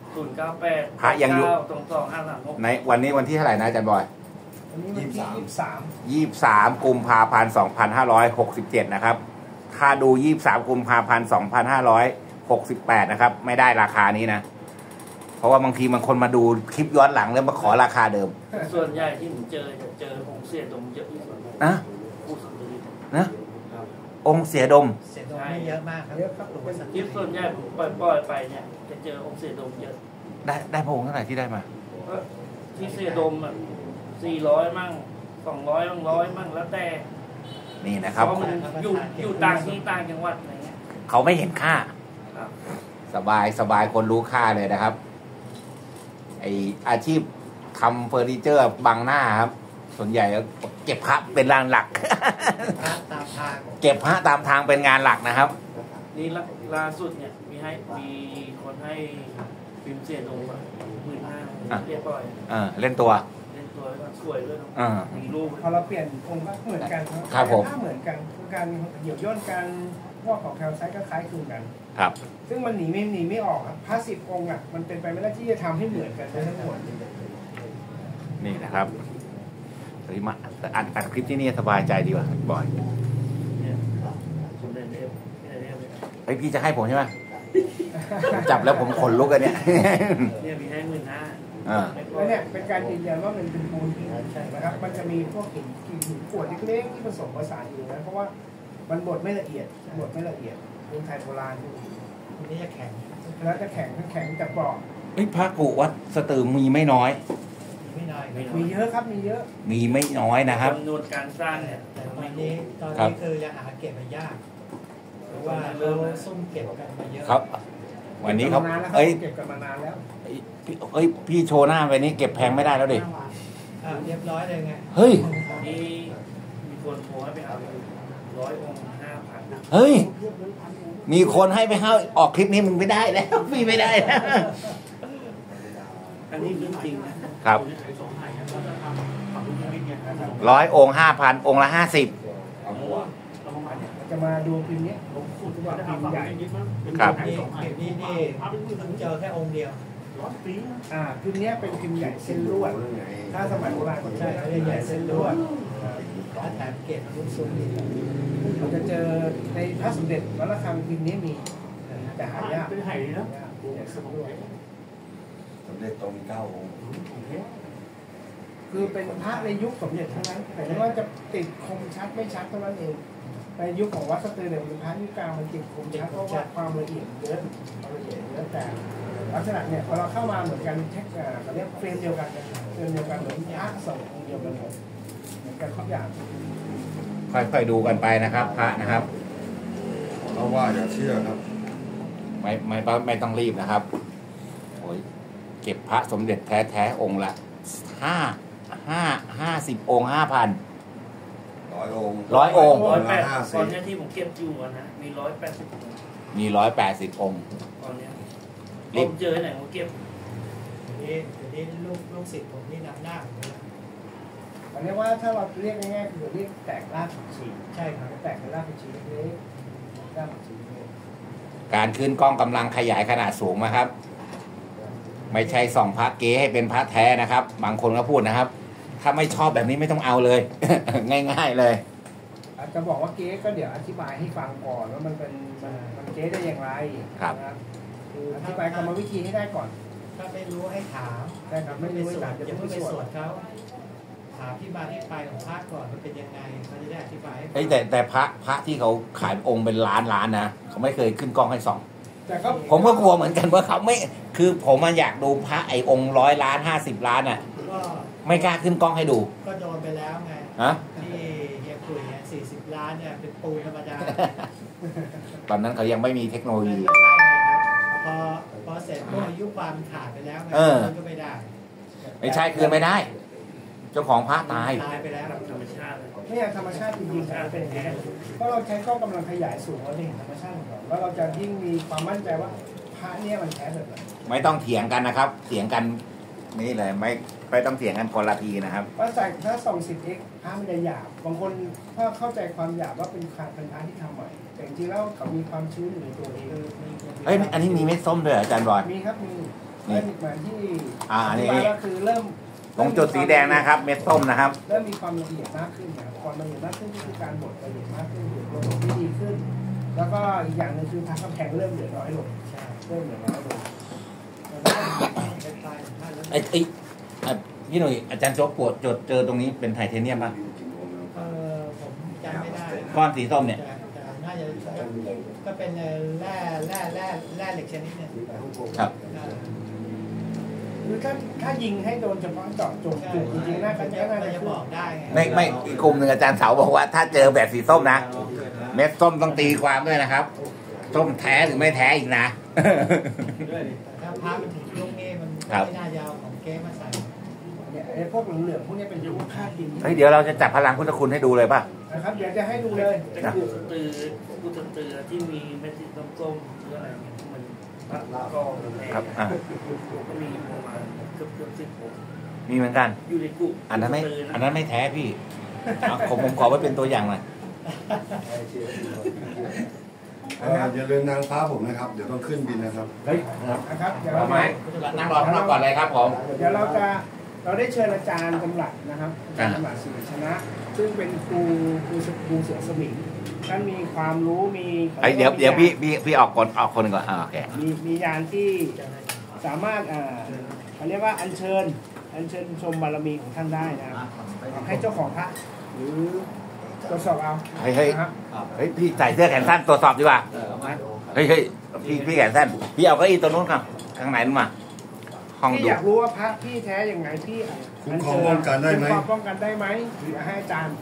ศูนย์เก้าแปดพระยังอยู่ตรงสองห้าสามหกในวันนี้วันที่เท่าไหร่นะอาจารย์บอยอันนี้วันที่ยี่สิบสามยี่สิบสามกุมภาพันธ์สองพันห้าร้อยหกสิบเจ็ดนะครับถ้าดูยี่สิบสามกุมภาพันธ์สองพันห้าร้อยหกสิบแปดนะครับไม่ได้ราคานี้นะเพราะว่าบางทีมันคนมาดูคลิปย้อนหลังแล้วมาขอราคาเดิมส่วนใหญ่ที่ผมเจอจะเจอองค์เสียดมเยอะที่สุดนะผู้สัมฤทธิ์นะครับ องค์เสียดมเสียงไม่เยอะมากครับเยอะครับหลวงพ่อสันคลิปส่วนใหญ่ผมปล่อยปล่อยไปเนี่ยจะเจอองค์เสียดมเยอะได้ได้พระองค์เท่าไหร่ที่ได้มาก็ที่เสียดมอ่ะสี่ร้อยมั่งสองร้อยมั่งร้อยมั่งแล้วแต่นี่นะครับเพราะมันอยู่อยู่ต่างที่ต่างจังหวัดอะไรเงี้ยเขาไม่เห็นค่าครับสบายสบายคนรู้ค่าเลยนะครับไออาชีพทำเฟอร์นิเจอร์บังหน้าครับ ส่วนใหญ่เก็บพระเป็นงานหลักพระตามทางเก็บพระตามทางเป็นงานหลักนะครับนี่ล่าล่าสุดเนี่ยมีให้มีคนให้ฟิล์มเสียดมอ่ะหมื่นห้าอ่ะเรียบร้อยเออเล่นตัวเล่นตัวแล้วก็สวยด้วยเนอะอ่ามีรูปพอเราเปลี่ยนองค์ก็เหมือนกันครับผมถ้าเหมือนกันคือการเหี่ยวย่นกันพวกของแคลไซต์ก็คล้ายคลึงกันครับซึ่งมันหนีไม่หนีไม่ออกครับพระสิบองค์อ่ะมันเป็นไปไม่ได้ที่จะทำให้เหมือนกันได้ทั้งหมดนี่นะครับเฮ้ยมาอัดอัดคลิปที่นี่สบายใจดีกว่าบ่อยเนี่ยสมเด็จเอฟเนี่ยเนี่ยเฮ้ยพี่จะให้ผมใช่ไหม จับแล้วผมขนลุกกันเนี่ยเนี่ยมีให้หมื่นห้าอ่าแล้วเนี่ยเป็นการยืนยันว่ามันเป็นปูนหินนะครับ มันจะมีพวกหินหินขวดเล็กๆที่ผสมผสานอยู่นะเพราะว่ามันบดไม่ละเอียดบดไม่ละเอียดปูนไทยโบราณอันนี้จะแข็งแล้วจะแข็งแข็งแต่กรอบเฮ้ยพระกุวัดสตือมีไม่น้อยไม่น้อยครับมีเยอะครับมีเยอะมีไม่น้อยนะครับจำนวนการสร้างเนี่ยแต่ตอไม่นรู้นี้ตอนครันี้บคือยังหาเก็บมายากเพราะว่าเราซุ่มเก็บกันมาเยอะครับ วันนี้เขาก็บกันมานานแล้วเอ้ยเก็บกันมานานแล้วพี่เอ้ยพี่โชว์หน้าไปนี้เก็บแพงไม่ได้แล้วดิอ่ะเรียบร้อยเลยไงเฮ้ยนี่มีคนโทรให้ไปเอาร้อยองค์ห้าพันเฮ้ย มีคนให้ไปห้าออกคลิปนี้มึงไม่ได้แล้ว พี่ไม่ได้แล้วอันนี้เรื่องจริงนะครับร้อยองค์ห้าพันองค์ละห้าสิบจะมาดูพิมพ์นี้ทุกว่าพิมพ์ใหญ่ครับนี่เก็บนี่นี่ผมเจอแค่องค์เดียวอ่าพิมพ์นี้เป็นพิมพ์ใหญ่เส้นลวดถ้าสมัยโบราณเขาใช้เขาเรียกใหญ่เส้นลวดถ้าแถมเก็บซุ้มซุ้มนี่เราจะเจอในพระสมเด็จวัดระฆังพิมพ์นี้มีแต่หายากเป็นไหนะใหญ่เส้นลวดสมเด็จโตมีเก้าองค์คือเป็นพระในยุคสมเด็จทั้งนั้นแต่ไม่ว่าจะติดคมชัดไม่ชัดเท่านั้นเองในยุคของวัดสตือเนี่ยเป็นพระยุคกลางมันติดคมชัดเพราะว่าความละเอียดเยอะความละเอียดเยอะแต่ลักษณะเนี่ยพอเราเข้ามาเหมือนกันเทคนิคเขาเรียกเฟรมเดียวกันเฟรมเดียวกันเหมือนพระสององค์เดียวกันหมดเหมือนกันทุกอย่างค่อยๆดูกันไปนะครับ พระนะครับเพราะว่าอย่าเชื่อครับไม่ไม่ไม่ไม่ต้องรีบนะครับโอ้ยเก็บพระสมเด็จแท้ๆองค์ละห้าห้าห้าสิบองค์ห้าพันร้อยองค์ร้อยองค์ร้อยแปดห้าตสิอนบเนี้ยที่ผมเก็บอยู่อะนะมีร้อยแปดสิบองค์มีร้อยแปดสิบองค์ตอนเนี้ยรีผบมเจอไหนผมเก็บเดี๋ยวนี้เดี๋ยวนี้ลูกลูกศิษย์ผมนี่นำหน้าผมเลยนะอันนี้ว่าถ้าเราเรียกง่ายๆคือเรียกแตกรากผักชีใช่ครับแตกเป็นรากผักชีเล็กๆรากผักชีเล็กการขึ้นกล้องกำลังขยายขนาดสูงนะครับ ไม่ใช่ส่องพระเก๊ให้เป็นพระแท้นะครับ บางคนก็พูดนะครับ ถ้าไม่ชอบแบบนี้ไม่ต้องเอาเลย ง่ายๆเลยอาจจะบอกว่าเก๊ก็เดี๋ยวอธิบายให้ฟังก่อนว่ามันเป็นมันมันเก๊ได้อย่างไรครับนะคืออธิบายกรรมวิธีให้ได้ก่อนถ้าไม่รู้ให้ถามได้ครับไม่ไม่รู้ไปไม่สวถามดจะอย่าเพิ่เพิ่งงไปไปสสววดดเขาถามที่มาที่ไปของพระก่อนมันเป็นยังไงเขาจะได้อธิบายให้ฟังเฮ้ยแต่แต่พระพระที่เขาขายองค์เป็นล้านล้านนะเขาไม่เคยขึ้นกล้องให้ส่องแต่ก็ผมก็กลัวเหมือนกันว่าเขาไม่คือผมมันอยากดูพระไอ้องค์ร้อยล้านห้าสิบล้านอ่ะก็ไม่กล้าขึ้นกล้องให้ดูก็โดนไปแล้วไงฮะที่เฮียคุยเนี่ยสี่สิบล้านเนี่ยเป็นปูนธรรมดาตอนนั้นเขายังไม่มีเทคโนโลไม่ยีใช่ไงครับพอพอเสร็จพวกอายุความขาดไปแล้วไงเออมันก็ไม่ได้ไม่ใช่คืนไม่ได้ เจ้าของพระตายตายไปแล้วธรรมชาติเลยเนี่ยธรรมชาติจริงๆมันเป็นอย่างนี้เพราะเราใช้กล้องกำลังขยายสูงเราได้เห็นธรรมชาติของเราแล้วเราจะยิ่งมีความมั่นใจว่าพระเนี่ยมันแท้แบบไหนไม่ต้องเถียงกันนะครับเถียงกันนี่เลยไม่ไม่ต้องเถียงกันคนละทีนะครับว่าใส่ถ้าส่อง สิบเอ็กซ์ พระมันจะหยาบบางคนถ้าเข้าใจความหยาบว่าเป็นการเป็นพระที่ทำใหม่แต่จริงๆแล้วเขามีความชื้นอยู่ในตัวเองเฮ้ยอันนี้มีเม็ดส้มด้วยเหรออาจารย์บอยมีครับมีเหมือนที่อ่านี่ที่ว่าก็คือเริ่มตรงจุดสีแดงนะครับ เม็ดส้มนะครับเริ่มมีความละเอียดมากขึ้นนะครับความละเอียดมากขึ้นก็คือการบดละเอียดมากขึ้นลงที่ดีขึ้น แล้วก็อีกอย่างหนึ่งคือทางกำแพงเริ่มเหลือน้อยลงใช่เริ่มเหลือน้อยลงแล้วก็เป็นปลายของท่านแล้วไอ้ไอ้อ่ะพี่หนุ่ยอาจารย์โจ๊กปวดจดเจอตรงนี้เป็นไทเทเนียมป่ะเออผมจำไม่ได้ก้อนสีส้มเนี่ยแต่แต่น่าจะก็เป็นแร่แร่แร่แร่เหล็กชนิดหนึงครับอ่าคือถ้าถ้ายิงให้โดนเฉพาะเจาะจงจุดจริงๆน่าจะจะน่าจะจะขึ้นบอกได้ไงไม่ไม่อีกกลุ่มหนึ่งอาจารย์เสาบอกว่าถ้าเจอแบบสีส้มนะ เม็ดส้มต้องตีความด้วยนะครับ ส้มแท้หรือไม่แท้อีกนะแต่ถ้าพามันถึงยุคนี้มันครับไม่น่าจะเอาของเก๊มาใส่เนี่ยไอ้พวกเหลืองๆพวกนี้เป็นพวกค่าดินเฮ้ยเดี๋ยวเราจะจับพลังพุทธคุณให้ดูเลยป่ะนะครับเดี๋ยวจะให้ดูเลยแต่กูสตือกูสตือที่มีเม็ดสีส้มๆหรืออะไรเงี้ยมันพระกองแดงครับอ่ะก็มีประมาณเกือบเกือบสิบหกมีเหมือนกันอยู่ในกุอันนั้นไม่สตือันนั้นไม่แท้พี่เอาผมผมขอไว้เป็นตัวอย่างหน่อยเอ่ออย่าลืมนางฟ้าผมนะครับ เดี๋ยวต้องขึ้นบินนะครับเฮ้ยนะครับเดี๋ยวเอาเราไม้นั่งรอข้างนอกก่อนเลยครับผมเดี๋ยวเราจะเราได้เชิญอาจารย์จำหลัดนะครับอาจารย์จำหลัดศรีชนะ ซึ่งเป็นครูครูครูเสือสมิงท่านมีความรู้มีเฮ้ยเดี๋ยวเดี๋ยวพี่พี่พี่ออกก่อนออกคนหนึ่งก่อนอ่าโอเคมีมียานที่สามารถอ่าเขาเรียกว่าอัญเชิญอัญเชิญชมบารมีของท่านได้นะครับให้เจ้าของพระหรือตรวจสอบเอาเฮ้ยเฮ้ยนะครับเฮ้ยพี่ใส่เสื้อแขนสั้นตรวจสอบดีกว่าเฮ้ยเฮ้ยพี่พี่แขนสั้นพี่เอาเก้าอี้ตัวนู้นครับข้างไหนนู้นมาห้องพี่ดูอยากรู้ว่าพระพี่แท้ยังไงพี่คุ้มครองป้องกันได้ไหมคุ้มครองป้องกันได้ไหมหรือให้อาจารย์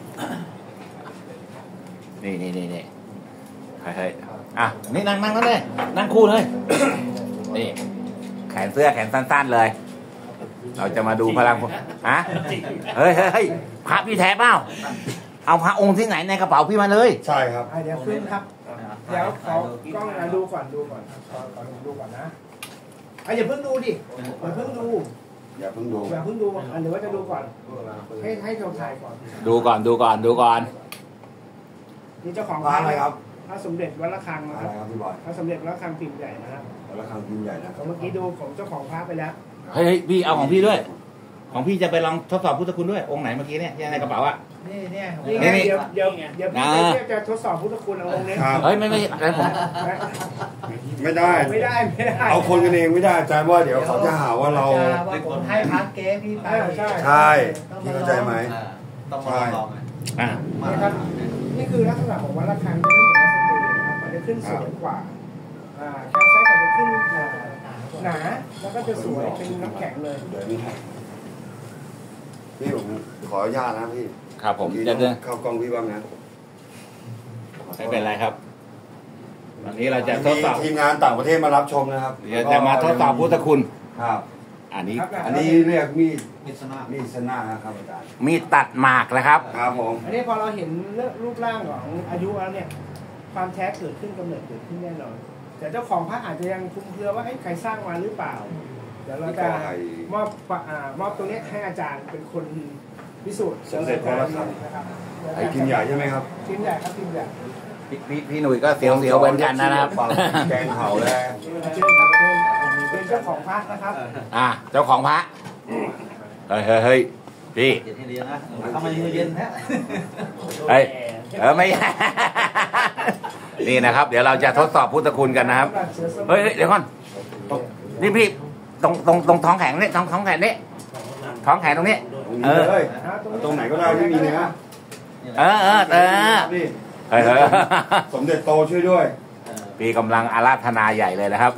นี่นี่นี่นี่เฮ้ยเฮ้ยอ่ะนี่นั่งนั่งนั่งเลยนั่งคู่เลยนี่แขนเสื้อแขนสั้นๆเลย เราจะมาดูพลังฮะเฮ้ยเฮ้ยเฮ้ยพระพี่แท้เปล่าเอาพระองค์ที่ไหนในกระเป๋าพี่มาเลยใช่ครับอ่ะเดี๋ยวขึ้นครับ เดี๋ยวขอกล้องอ่ะดูก่อนดูก่อนขอขอดูก่อนนะอ่ะอย่าเพิ่งดูดิอย่าเพิ่งดูอย่าเพิ่งดูอย่าเพิ่งดูอันเดี๋ยวว่าจะดูก่อน ให้ให้เราถ่ายก่อนดูก่อนดูก่อนดูก่อนนี่เจ้าของพระอะไรครับพระสมเด็จวัดระฆังนะอะคไรรับครับพี่บอยพระสมเด็จวัดระฆังพิมพ์ใหญ่นะครับแล้วครั้งยิ่งใหญ่นะครัเมื่อกี้ดูของเจ้าของพระไปแล้วเฮ้ยเฮ้ยพี่เอาของพี่ด้วย ของพี่จะไปลองทดสอบพุทธคุณด้วยองค์ไหนเมื่อกี้เนี่ยที่ในกระเป๋าอะนี่เนี่ยนี่ไงนี่เดี๋ยวเดี๋ยวเดี๋ยวพี่อ่าไปเทียบจะทดสอบพุทธคุณเอาองค์นี้ครับเฮ้ยไม่ไม่ไม่ผมไม่ได้ไม่ได้ไม่ได้เอาคนกันเองไม่ได้อาจารย์ว่าเดี๋ยวเขาจะหาว่าเราจะว่าผมให้พักเก๊พี่ไปเออใช่ใช่พี่เข้าใจไหมต้องมาลองไงอ่ะนี่ครับนี่คือลักษณะของวัดระฆังจะไม่เหมือนวัดสตรีนะครับมันจะขึ้นสวยกว่าอ่าแคลไซต์มันจะขึ้นอ่าหนาแล้วก็จะสวยเป็นน้ำแข็งเลยเดี๋ยวนี้พี่ผมขออนุญาตนะพี่ครับผมพี่จะต้องเดินเข้ากล้องพี่บ้างนะไม่เป็นไรครับ วันนี้เราจะทดสอบมีทีมงานต่างประเทศมารับชมนะครับเดี๋ยวจะมาทดสอบพุทธคุณครับอันนี้ครับอันนี้เรียกมีดมิสนามีดสนานะครับอาจารย์มีดตัดหมากนะครับครับผมอันนี้พอเราเห็นรูปร่างของอายุแล้วเนี่ยความแท้เกิดขึ้นกำเนิดเกิดขึ้นแน่นอนแต่เจ้าของพระอาจจะยังคลุมเครือว่าเอ้ยใครสร้างมาหรือเปล่า เดี๋ยวเราจะมอบอ่ามอบตรงนี้ให้อาจารย์เป็นคนพิสูจน์สมเด็จพระราชานะครับไอ้พิมพ์ใหญ่ใช่ไหมครับพิมพ์ใหญ่ครับพิมพ์ใหญ่พี่พี่พี่หนุ่ยก็เสียวเสียวๆเหมือนกันนะครับแกงเผาแล้วเชิญครับเชิญเป็นเจ้าของพระนะครับอ่ะเจ้าของพระเฮ้ยเฮ้ยเฮ้ยพี่เย็นให้เรียนนะทำไมมือเย็นแท้เฮ้ยเออไม่ นี่นะครับ เดี๋ยวเราจะทดสอบพุทธคุณกันนะครับ เฮ้ยเฮ้ยเดี๋ยวก่อนนี่พี่ตรงตรงตรงท้องแข็งนี่ท้องท้องแข็งนี่ท้องแข็งตรงนี้ตรงเอนี้อเลยตรงไหนก็ได้ที่มีเนื้อเออเออเออนี่เฮ้ยเฮ้ยสมเด็จโตช่วยด้วยพี่กำลังอาราธนาใหญ่เลยนะครับ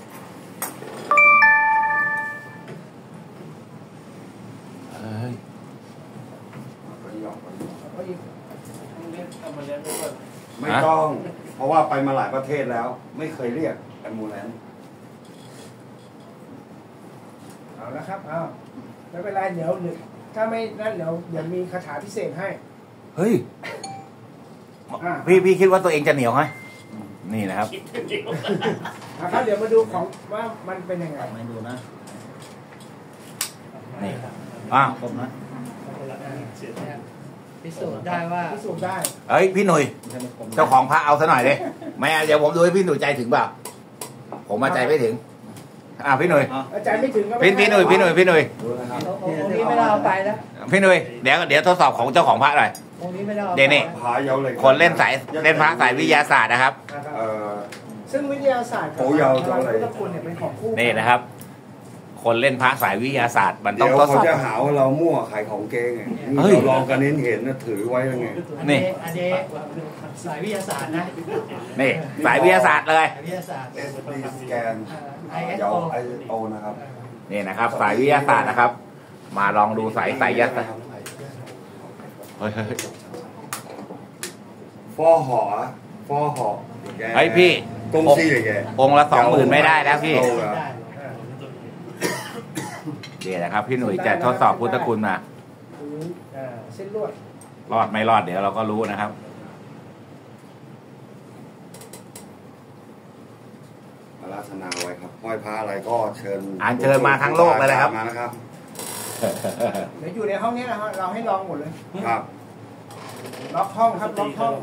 เฮ้ยไม่ต้อง เพราะว่าไปมาหลายประเทศแล้ว ไม่เคยเรียกแอมบูเลนซ์เอาละครับเอาไม่เป็นไรเดี๋ยวหนึ่งถ้าไม่นั่นเดี๋ยวเดี๋ยวมีคาถาพิเศษให้เฮ้ยอ่ะพี่พี่คิดว่าตัวเองจะเหนียวไหมนี่นะครับนะครับเดี๋ยวมาดูของว่ามันเป็นยังไงไม่ดูนะนี่อ้าวผมนะพิสูจน์ได้ว่าพิสูจน์ได้เฮ้ยพี่หนุ่ยเจ้าของพระเอาซะหน่อยเลยไม่เอาเดี๋ยวผมดูให้พี่หนุ่ยใจถึงเปล่าผมมาใจไม่ถึงอ่าพี่หนุ่ยอาจารย์ไม่ถึงก็พี่พี่หนุ่ยพี่หนุ่ยพี่หนุ่ยดูนะครับองค์นี้ไม่ได้เอาไปแล้วพี่หนุ่ยเดี๋ยวเดี๋ยวทดสอบของเจ้าของพระหน่อยองค์นี้ไม่ได้เอาไปเดี๋ยวนี่พาเยาเลยคนเล่นสายเล่นพระสายวิทยาศาสตร์นะครับเอ่อซึ่งวิทยาศาสตร์กับโอ้ยาวจังเลยพุทธคุณเนี่ยเป็นของคู่นี่นะครับ คนเล่นพระสายวิทยาศาสตร์มันต้อเดี๋งยวทดสเขาอบจะหาว่าเรามั่วขายของเก๊ไงเฮ้ยเราลองกันเน้นเห็นนะถือไว้ยังไงอันนี่นี้อันนี้สายวิทยาศาสตร์นะนี่สายวิทยาศาสตร์เลยสายวิทยาศาสตร์เอส ดี สแกนไอเอสยาโอว ไอ โอ นะครับนี่นะครับ สายวิทยาศาสตร์นะครับ มาลองดูสายสายวิทยาศาสตร์เฮ้ยเฮ้ยเฮ้ยฟอหอฟอหอเฮ้ยพี่กงซี่เลยแกองค์ละสองหมื่นไม่ได้แล้วพี่เอาละได้นี่นะครับ พี่หนุ่ยจะทดสอบพุทธคุณมาพื้นอ่าเส้นลวดรอดไม่รอดเดี๋ยวเราก็รู้นะครับอาราธนาไว้ครับห้อยพระอะไรก็เชิญอัญเชิญมาทั้งโลกเลยนะครับมานะครับเดี๋ยวอยู่ในห้องนี้นะฮะเราให้ลองหมดเลยครับล็อกห้องครับล็อกห้อง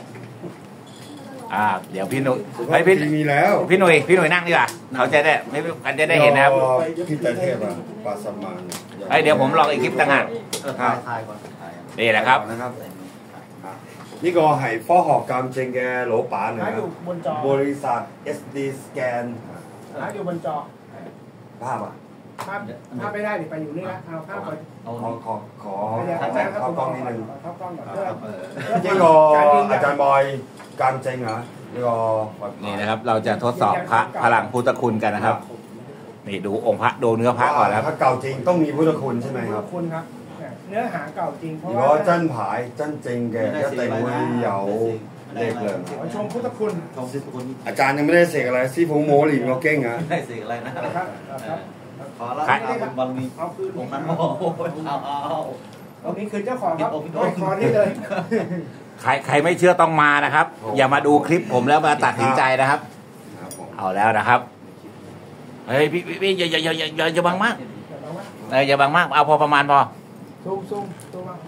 อ่า เดี๋ยวพี่หนุ่ยเฮ้ยพี่มีแล้วพี่หนุ่ยพี่หนุ่ยนั่งดีกว่าเขาจะได้ไม่กันจะได้เห็นนะครับพี่แต่เทพอะปาสมานเฮ้ยเดี๋ยวผมลองอีกคลิปต่างหากครับนี่แหละครับนะครับอ่ะนี่ก็ไห่ฟ้อหอกกำเจงแกโหลป๋าเหนืหาออยู่บนจอบริษัท เอส ดี สแกนหาอยู่บนจอภาพอ่ะภาพภาพไม่ได้เดี๋ยวไปอยู่นี่ละเอาภาพไปขอขอขอเดี๋ยวอาจารย์ครับเข้ากล้องนิดนึงเข้ากล้องก่อนเพื่อเพื่อนี่ก็การยืนยันอาจารย์บอยกำเจงเหรอนี่ก็นี่นะครับ เราจะทดสอบพระพลังพุทธคุณกันนะครับ นี่ดูองค์พระดูเนื้อพระก่อนนะครับถ้าเก่าจริงต้องมีพุทธคุณใช่ไหมครับคุณครับเนี่ยเนื้อหาเก่าจริงเพราะ如ว่า果真牌真正嘅一定會有力量。 ขอชมพุทธคุณชมที่คุณอาจารย์ยังไม่ได้เสกอะไร師傅摸練個經啊！ ไม่ได้สิ่งอะไรนะนะครับครับขอละใครเอาบารมีเอาคืนองค์นั้นโอ้โหเอาเอาเอาตรงนี้คือเจ้าของครับผิดองค์ผิดองค์ขอนี่เลยใครใครไม่เชื่อต้องมานะครับ อย่ามาดูคลิปผมแล้วมาตัดสินใจนะครับครับผมเอาแล้วนะครับเฮ้ยพี่พี่พี่อย่าอย่าอย่าอย่าอย่าอย่าบังมากเดี๋ยวลองว่าเอออย่าบังมากเอาพอประมาณพอซูมซูมซูมมา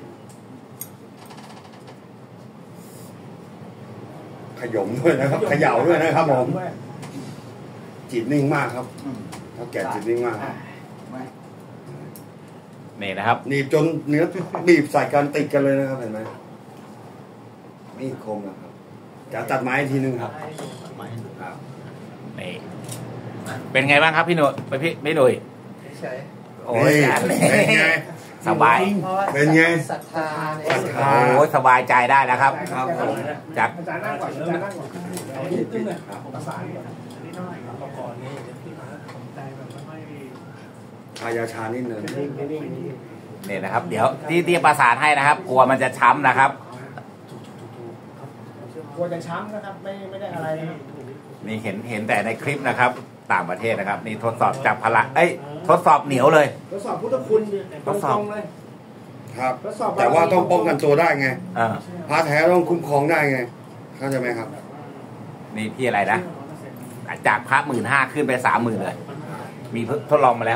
ขยมด้วยนะครับเขย่าด้วยนะครับผมด้วยจิตนิ่งมากครับเขาแก่จิตนิ่งมากครับนี่นะครับหนีบจนเนื้อบีบใส่กันติดกันเลยนะครับเห็นไหมนี่คมนะครับจะตัดไม้ทีนึงครับครับนี่เป็นไงบ้างครับพี่หนุ่ยไปพี่ไม่หนุ่ยเฉยโอ้ยนี่เป็นไงสบายเพราะว่าเป็นไงศรัทธาในศรัทธาโอ้ยสบายใจได้แล้วครับครับผมจากอาจารย์นั่งก่อนอาจารย์นั่งก่อนเอานิดนึงเลยประสานก่อนพายาชานิดนึงนี่นะครับ เดี๋ยวที่ที่ประสานให้นะครับ กลัวมันจะช้ำนะครับกลัวจะช้ำนะครับไม่ไม่ได้อะไรนะครับนี่เห็นเห็นแต่ในคลิปนะครับ ต่างประเทศนะครับ นี่ทดสอบจับพลังเอ้ยทดสอบเหนียวเลยทดสอบพุทธคุณตทดสอบรงๆเลยครับทดสอบแต่ว่าต้องป้องกันตัวได้ไงเออพระแท้ต้องคุ้มครองได้ไงเข้าใจไหมครับนี่พี่อะไรนะจากพระหมื่นห้าขึ้นไปสามหมื่นเลย มีทดลองมาแล้ว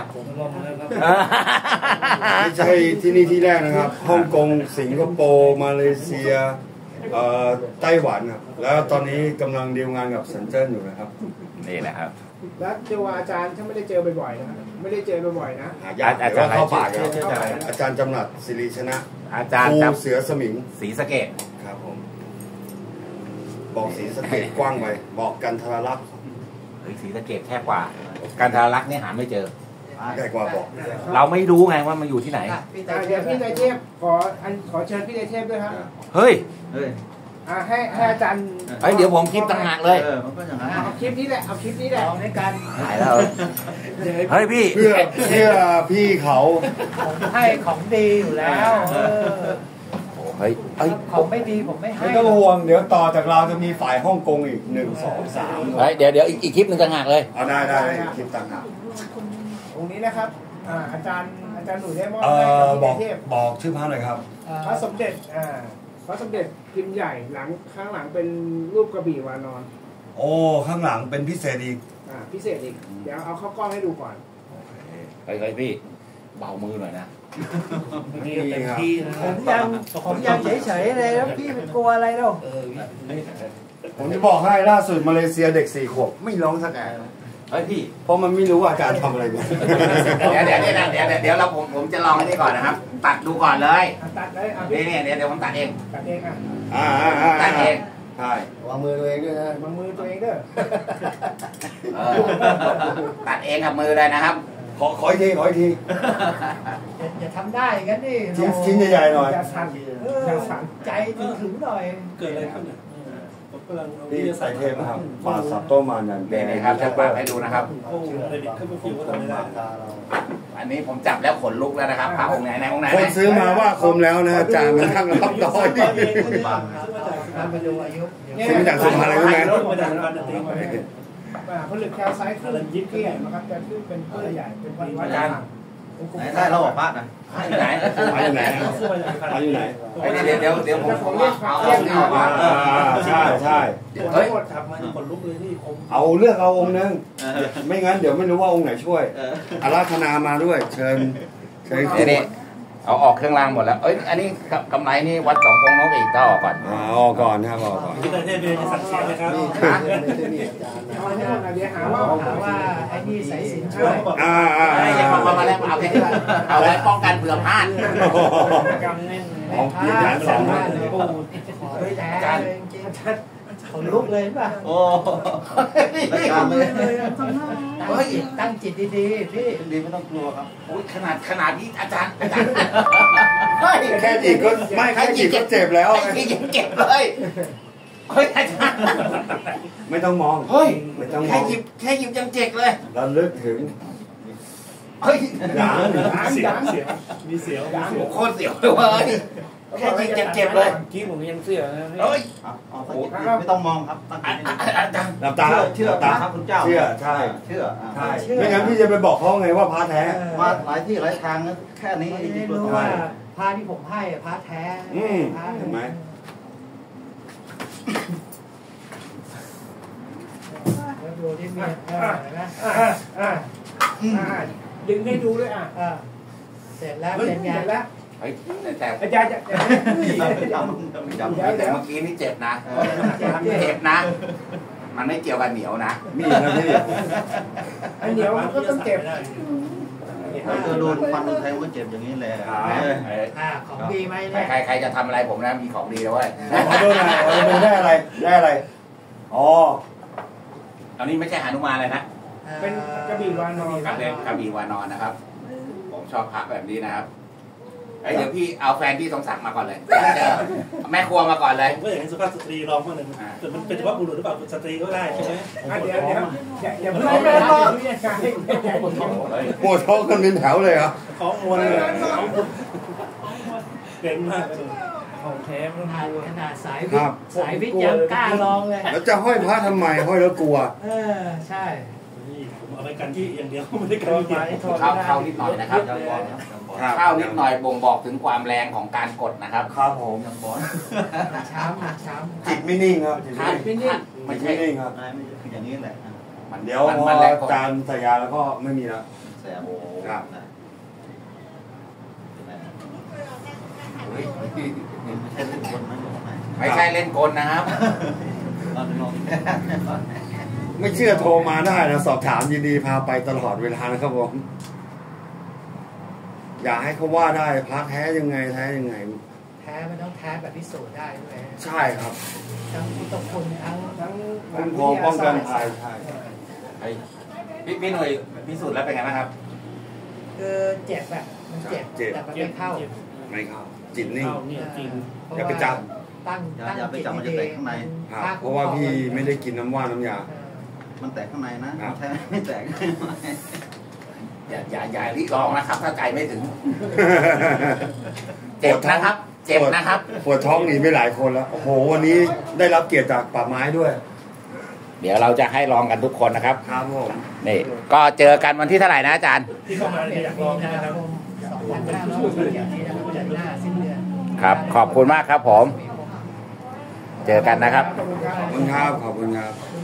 ไม่ใช่ที่นี่ที่แรกนะครับฮ่องกงสิงคโปร์มาเลเซียเอ่อไต้หวันครับแล้วตอนนี้กำลังดีลงานกับเซินเจิ้นอยู่นะครับนี่แหละครับแล้วเจอว่าอาจารย์ถ้าไม่ได้เจอบ่อยๆนะไม่ได้เจอบ่อยๆนะหายากอาแต่จารย์ว่าเข้าปากอะไรชื่อครับอาจารย์จำหนัดสิริชนะอาจารย์ครูจับเสือสมิงศรีสะเกดครับผมบอกสีสะเกดกว้างไปบอกกันทรลักษณ์เฮ้ยศรีสะเกดแค่กว่า การทารักษ์นี่หาไม่เจอใหญ่กว่าบอกเราไม่รู้ไงว่ามันอยู่ที่ไหนอ่ะพี่ไตรอ่าเทเดี๋ยวพพี่ไตรเทพขออันขอเชิญพี่ไตรเทพด้วยครับเฮ้ยเฮ้ยอ่าให้ให้อาจารย์เฮ้ยเดี๋ยวผมคลิปต่างหากเลยเออมันก็อย่างนั้นเอาคลิปนี้แหละเอาคลิปนี้แหละลองด้วยกันหายแล้ว เฮ้ยพี่เพื่อเพื่อพี่เขาผมให้ของดีอยู่แล้วเออเฮ้ยเอ้ยของไม่ดีผมไม่ให้ไม่ต้องห่วงเดี๋ยวต่อจากเราจะมีฝ่ายฮ่องกงอีกหนึ่งสองสามเฮ้ยเดี๋ยวเดี๋ยวอีกอีกคลิปหนึ่งต่างหากเลยเอาได้ได้คลิปต่างหากตรงนี้นะครับอ่าอาจารย์อาจารย์หนุ่ยได้มอบเอ่ให้กับอพี่บไตรอกเทพบอกชื่อพระหน่อยครับเอ่อพระสมเด็จอ่าพระสมเด็จพิมพ์ใหญ่หลังข้างหลังเป็นรูปกระบี่วานอนโอ้ข้างหลังเป็นพิเศษอีกอ่าพิเศษอีกเดี๋ยวเอาเข้ากล้องให้ดูก่อนเฮ้ยเฮ้ยพี่เบามือหน่อยนะนี่ครับผมยังผมยังเฉยๆเลยแล้วพี่เป็นกลัวอะไรแล้วผมจะบอกให้ล่าสุดมาเลเซียเด็กสี่ขวบไม่ร้องสักแอะเฮ้ยพี่เพราะมันไม่รู้ว่าอาจารย์ทำอะไรเนี่ยเดี๋ยวเดี๋ยวเดี๋ยวเดี๋ยวเดี๋ยวเราผมผมจะลองอันนี้ก่อนนะครับ ตัดดูก่อนเลยตัดเลยอ่ะนี่นี่เดี๋ยวเดี๋ยวผมตัดเองตัดเองอ่ะอ่าอ่าอ่าตัดเองใช่วางมือตัวเองด้วยนะวางมือตัวเองเด้อเออตัดเองกับมือเลยนะครับขอขออีกทีขออีกทีอย่าอย่าทำได้กันนี่ชิ้นชิ้นใหญ่ๆหน่อยอย่าสั่นเอออย่าสั่นใจถึงๆหน่อยเกิดอะไรขึ้นเนี่ยผมกำลังเอานี่วิทยาใส่ศาสตร์เทพนะครับปลาสับโต้มานันนี่นี่ครับจะปรับให้ดูนะครับโอ้เดบิตขึ้นมาฟิวก็ทำไม่ได้อันนี้ผมจับแล้วขนลุกแล้วนะครับพระองค์ไหนไหนองค์ไหนคนซื้อมาว่าคมแล้วนะอาจารย์มันทั้งรับต่อดิมาดูอายุเดี๋ยวซื้อมาจากสุพรรณเลยใช่ไหมมาจากพันธุ์ตีมาอ่าผลึกแคลไซต์ขึ้นยิบเกี้ยนะครับจะขึ้นเป็นเพื่อใหญ่เป็นวัดวัดไหนได้เราบอกพระนะไหนมาอยู่ไหนมาอยู่ไหนเดี๋ยวเดี๋ยวเดี๋ยวผมผมเอาเอาเอาเอาอ่าใช่ใช่เฮ้ยจับมาขนลุกเลยนี่คมเอาเลือกเอาองค์นึงไม่งั้นเดี๋ยวไม่รู้ว่าองค์ไหนช่วยอาราธนามาด้วยเชิญเชิญเดี๋ยวนี่เอาออกเครื่องรางหมดแล้ว เอ้ย อันนี้กำไรนี่วัดสององค์นกอีกต้องออกก่อนอ๋อออกก่อนนะครับออกก่อนที่ประเทศเบลจะสั่งเสียเลยครับเอาให้หมดนะเดี๋ยวหาว่าหาว่าไอ้นี่สายสิญจนช่วยอ่าอ่าไอ้ยังมามาแล้วเอาแค่นี้เอาไว้ป้องกันเผื่อพลาดกำแน่นอ๋อเปลี่ยนฐานสองนะขอด้วยแท้เลยจริงๆเขาลุกเลยป่ะโอ้รายการเลยเฮ้ยตั้งจิตดีๆพี่ดีไม่ต้องกลัวครับอุ้ยขนาดขนาดนี้อาจารย์อาจารย์เฮ้ยแค่จีบก็ไม่แค่จีบก็เจ็บแล้วไอ้ที่ยังเก็บเลยเฮ้ยอาจารย์ไม่ต้องมองเฮ้ยไม่ต้องมแค่องหยิบแค่หยิบยังเจ็บเลยเราลึกถึงเฮ้ยหนังเสียวเสียวมีเสียวมีเสียวโคตรเสียวเลยเว้ยแค่หยิบยังเจ็บเลยกี้ผมยังเสียนะเฮ้ยเอาตั้งจิตไม่ต้องมองครับตั้งอาจิตอาจารย์หลับตาเชื่อหลับตาครับคุณเจ้าเชื่อใช่เชื่อใช่ไม่งั้นพี่จะไปบอกเขาไงว่าพระแท้มาหลายที่หลายทางแค่นี้ไม่ดีได้กว่ารู้เท่าไหว่าร่พระที่ผมให้พระแท้อืมพระเห็นไหมแล้วดูที่เมียเออเห็นไหมอ่าอ่าอ่าดึงให้ดูด้วยอ่ะเออเสร็จแล้วเฮ้ยเป็นไงเห็นแล้วเฮ้ยแต่อาจารย์จะจำจำแต่เมื่อกี้นี่เจ็บนะเออเจ็บนะ มันไม่เกี่ยวกับเหนียวนะมีนะพี่ไอ้เหนียวมันก็ต้องเจ็บเออโดนฟันโดนแทงก็เจ็บอย่างนี้แหละอ่าของดีไหมใครเนี่ยใครใครจะทำอะไรผมนะมีของดีแล้วเว้ยขอดูหน่อยขอดูได้อะไรได้อะไรอ๋อตอนนี้ไม่ใช่หานุมานเลยนะเป็นกระบี่วานอนกระเบนกระบี่วานอนนะครับ ผมชอบพระแบบนี้นะครับเอ้ยเดี๋ยวพี่เอาแฟนพี่สมศักดิ์มาก่อนเลยเจอแม่ครัวมาก่อนเลยผมก็อยากให้สุภาพสตรีลองบ้างหนึ่งแต่มันเป็นเฉพาะบุรุษหรือเปล่าสตรีก็ได้ใช่ไหมอ่ะเดี๋ยวเดี๋ยวอย่าอย่าเพิ่งไม่รออย่าอย่าปวดท้องปวดท้องกันเป็นแถวเลยเหรอท้องมวนเลยท้องเก่งมากเลยของแท้ขมันนาดดูขนาดสายวิทย์สายวิทย์ยังกล้าลองเลยแล้วจะห้อยพระทำไมห้อยแล้วกลัวเออใช่นี่ผมเอาไปกันที่อย่างเดียวไม่ได้กันโทรที่มาเดียวโทรเข้าไม่ได้เข้านิดหน่อยนะครับยังบอลครับยังบอลครับเข้านิดหน่อยบ่งบอกถึงความแรงของการกดนะครับครับผมยังบอลช้ำมันช้ำจิตไม่นิ่งครับจิตท่าไม่นนิ่งท่านไม่ไม่ใช่ใช่นิ่งครับไม่ไม่คืออย่างนี้แหละมันเดี๋ยวมันพอมันแรงกอาดจารย์ใส่ยาแล้วก็ไม่มีแล้วแสบโอ้ครับเฮ้ยไม่ใช่เล่นคนนะอยู่ไหนไม่ใช่เล่นกลนะครับเราไปลองไม่เชื่อโทรมาได้นะสอบถามยินดีพาไปตลอดเวลานะครับผมอยากให้เขาว่าได้พระแท้ยังไงแท้ยังไงแท้มันต้องแท้แบบพิสูจน์ได้ด้วยใช่ครับทั้งพุทธคุณทั้งทั้งคุ้มครองป้องกันภัยใช่เฮ้ยพี่พี่หน่วยพิสูจน์แล้วเป็นไงบ้างครับคือเจ็บแบบมันเจ็บแต่มันไม่เข้าไม่เข้าจิตนิ่งเข้าเนี่ยจริงอย่าไปจับตั้งอย่าตั้งอย่าไปจิตจับมันจะดีแตกข้างในครับเพราะว่าพี่ไม่ได้กินน้ำว่านน้ำยามันแตกข้างในนะไม่ใช่ไม่แตกอย่าอย่าอย่ารีบลองนะครับ ถ้าใจไม่ถึง เจ็บนะครับ เจ็บนะครับปวดท้องหนีไปหลายคนแล้ว โอ้โห วันนี้ได้รับเกียรติจากป่าไม้ด้วยเดี๋ยวเราจะให้ลองกันทุกคนนะครับครับผมนี่ก็เจอกันวันที่เท่าไหร่นะอาจารย์ที่เข้ามาเนี่ยอยากลองนะครับสองพันห้าร้อยหกสิบเจ็ดนี้นะครับเดือนหน้าสิ้นเดือนครับ ขอบคุณมากครับผม เจอกันนะครับขอบคุณครับขอบคุณครับ ขอบคุณครับ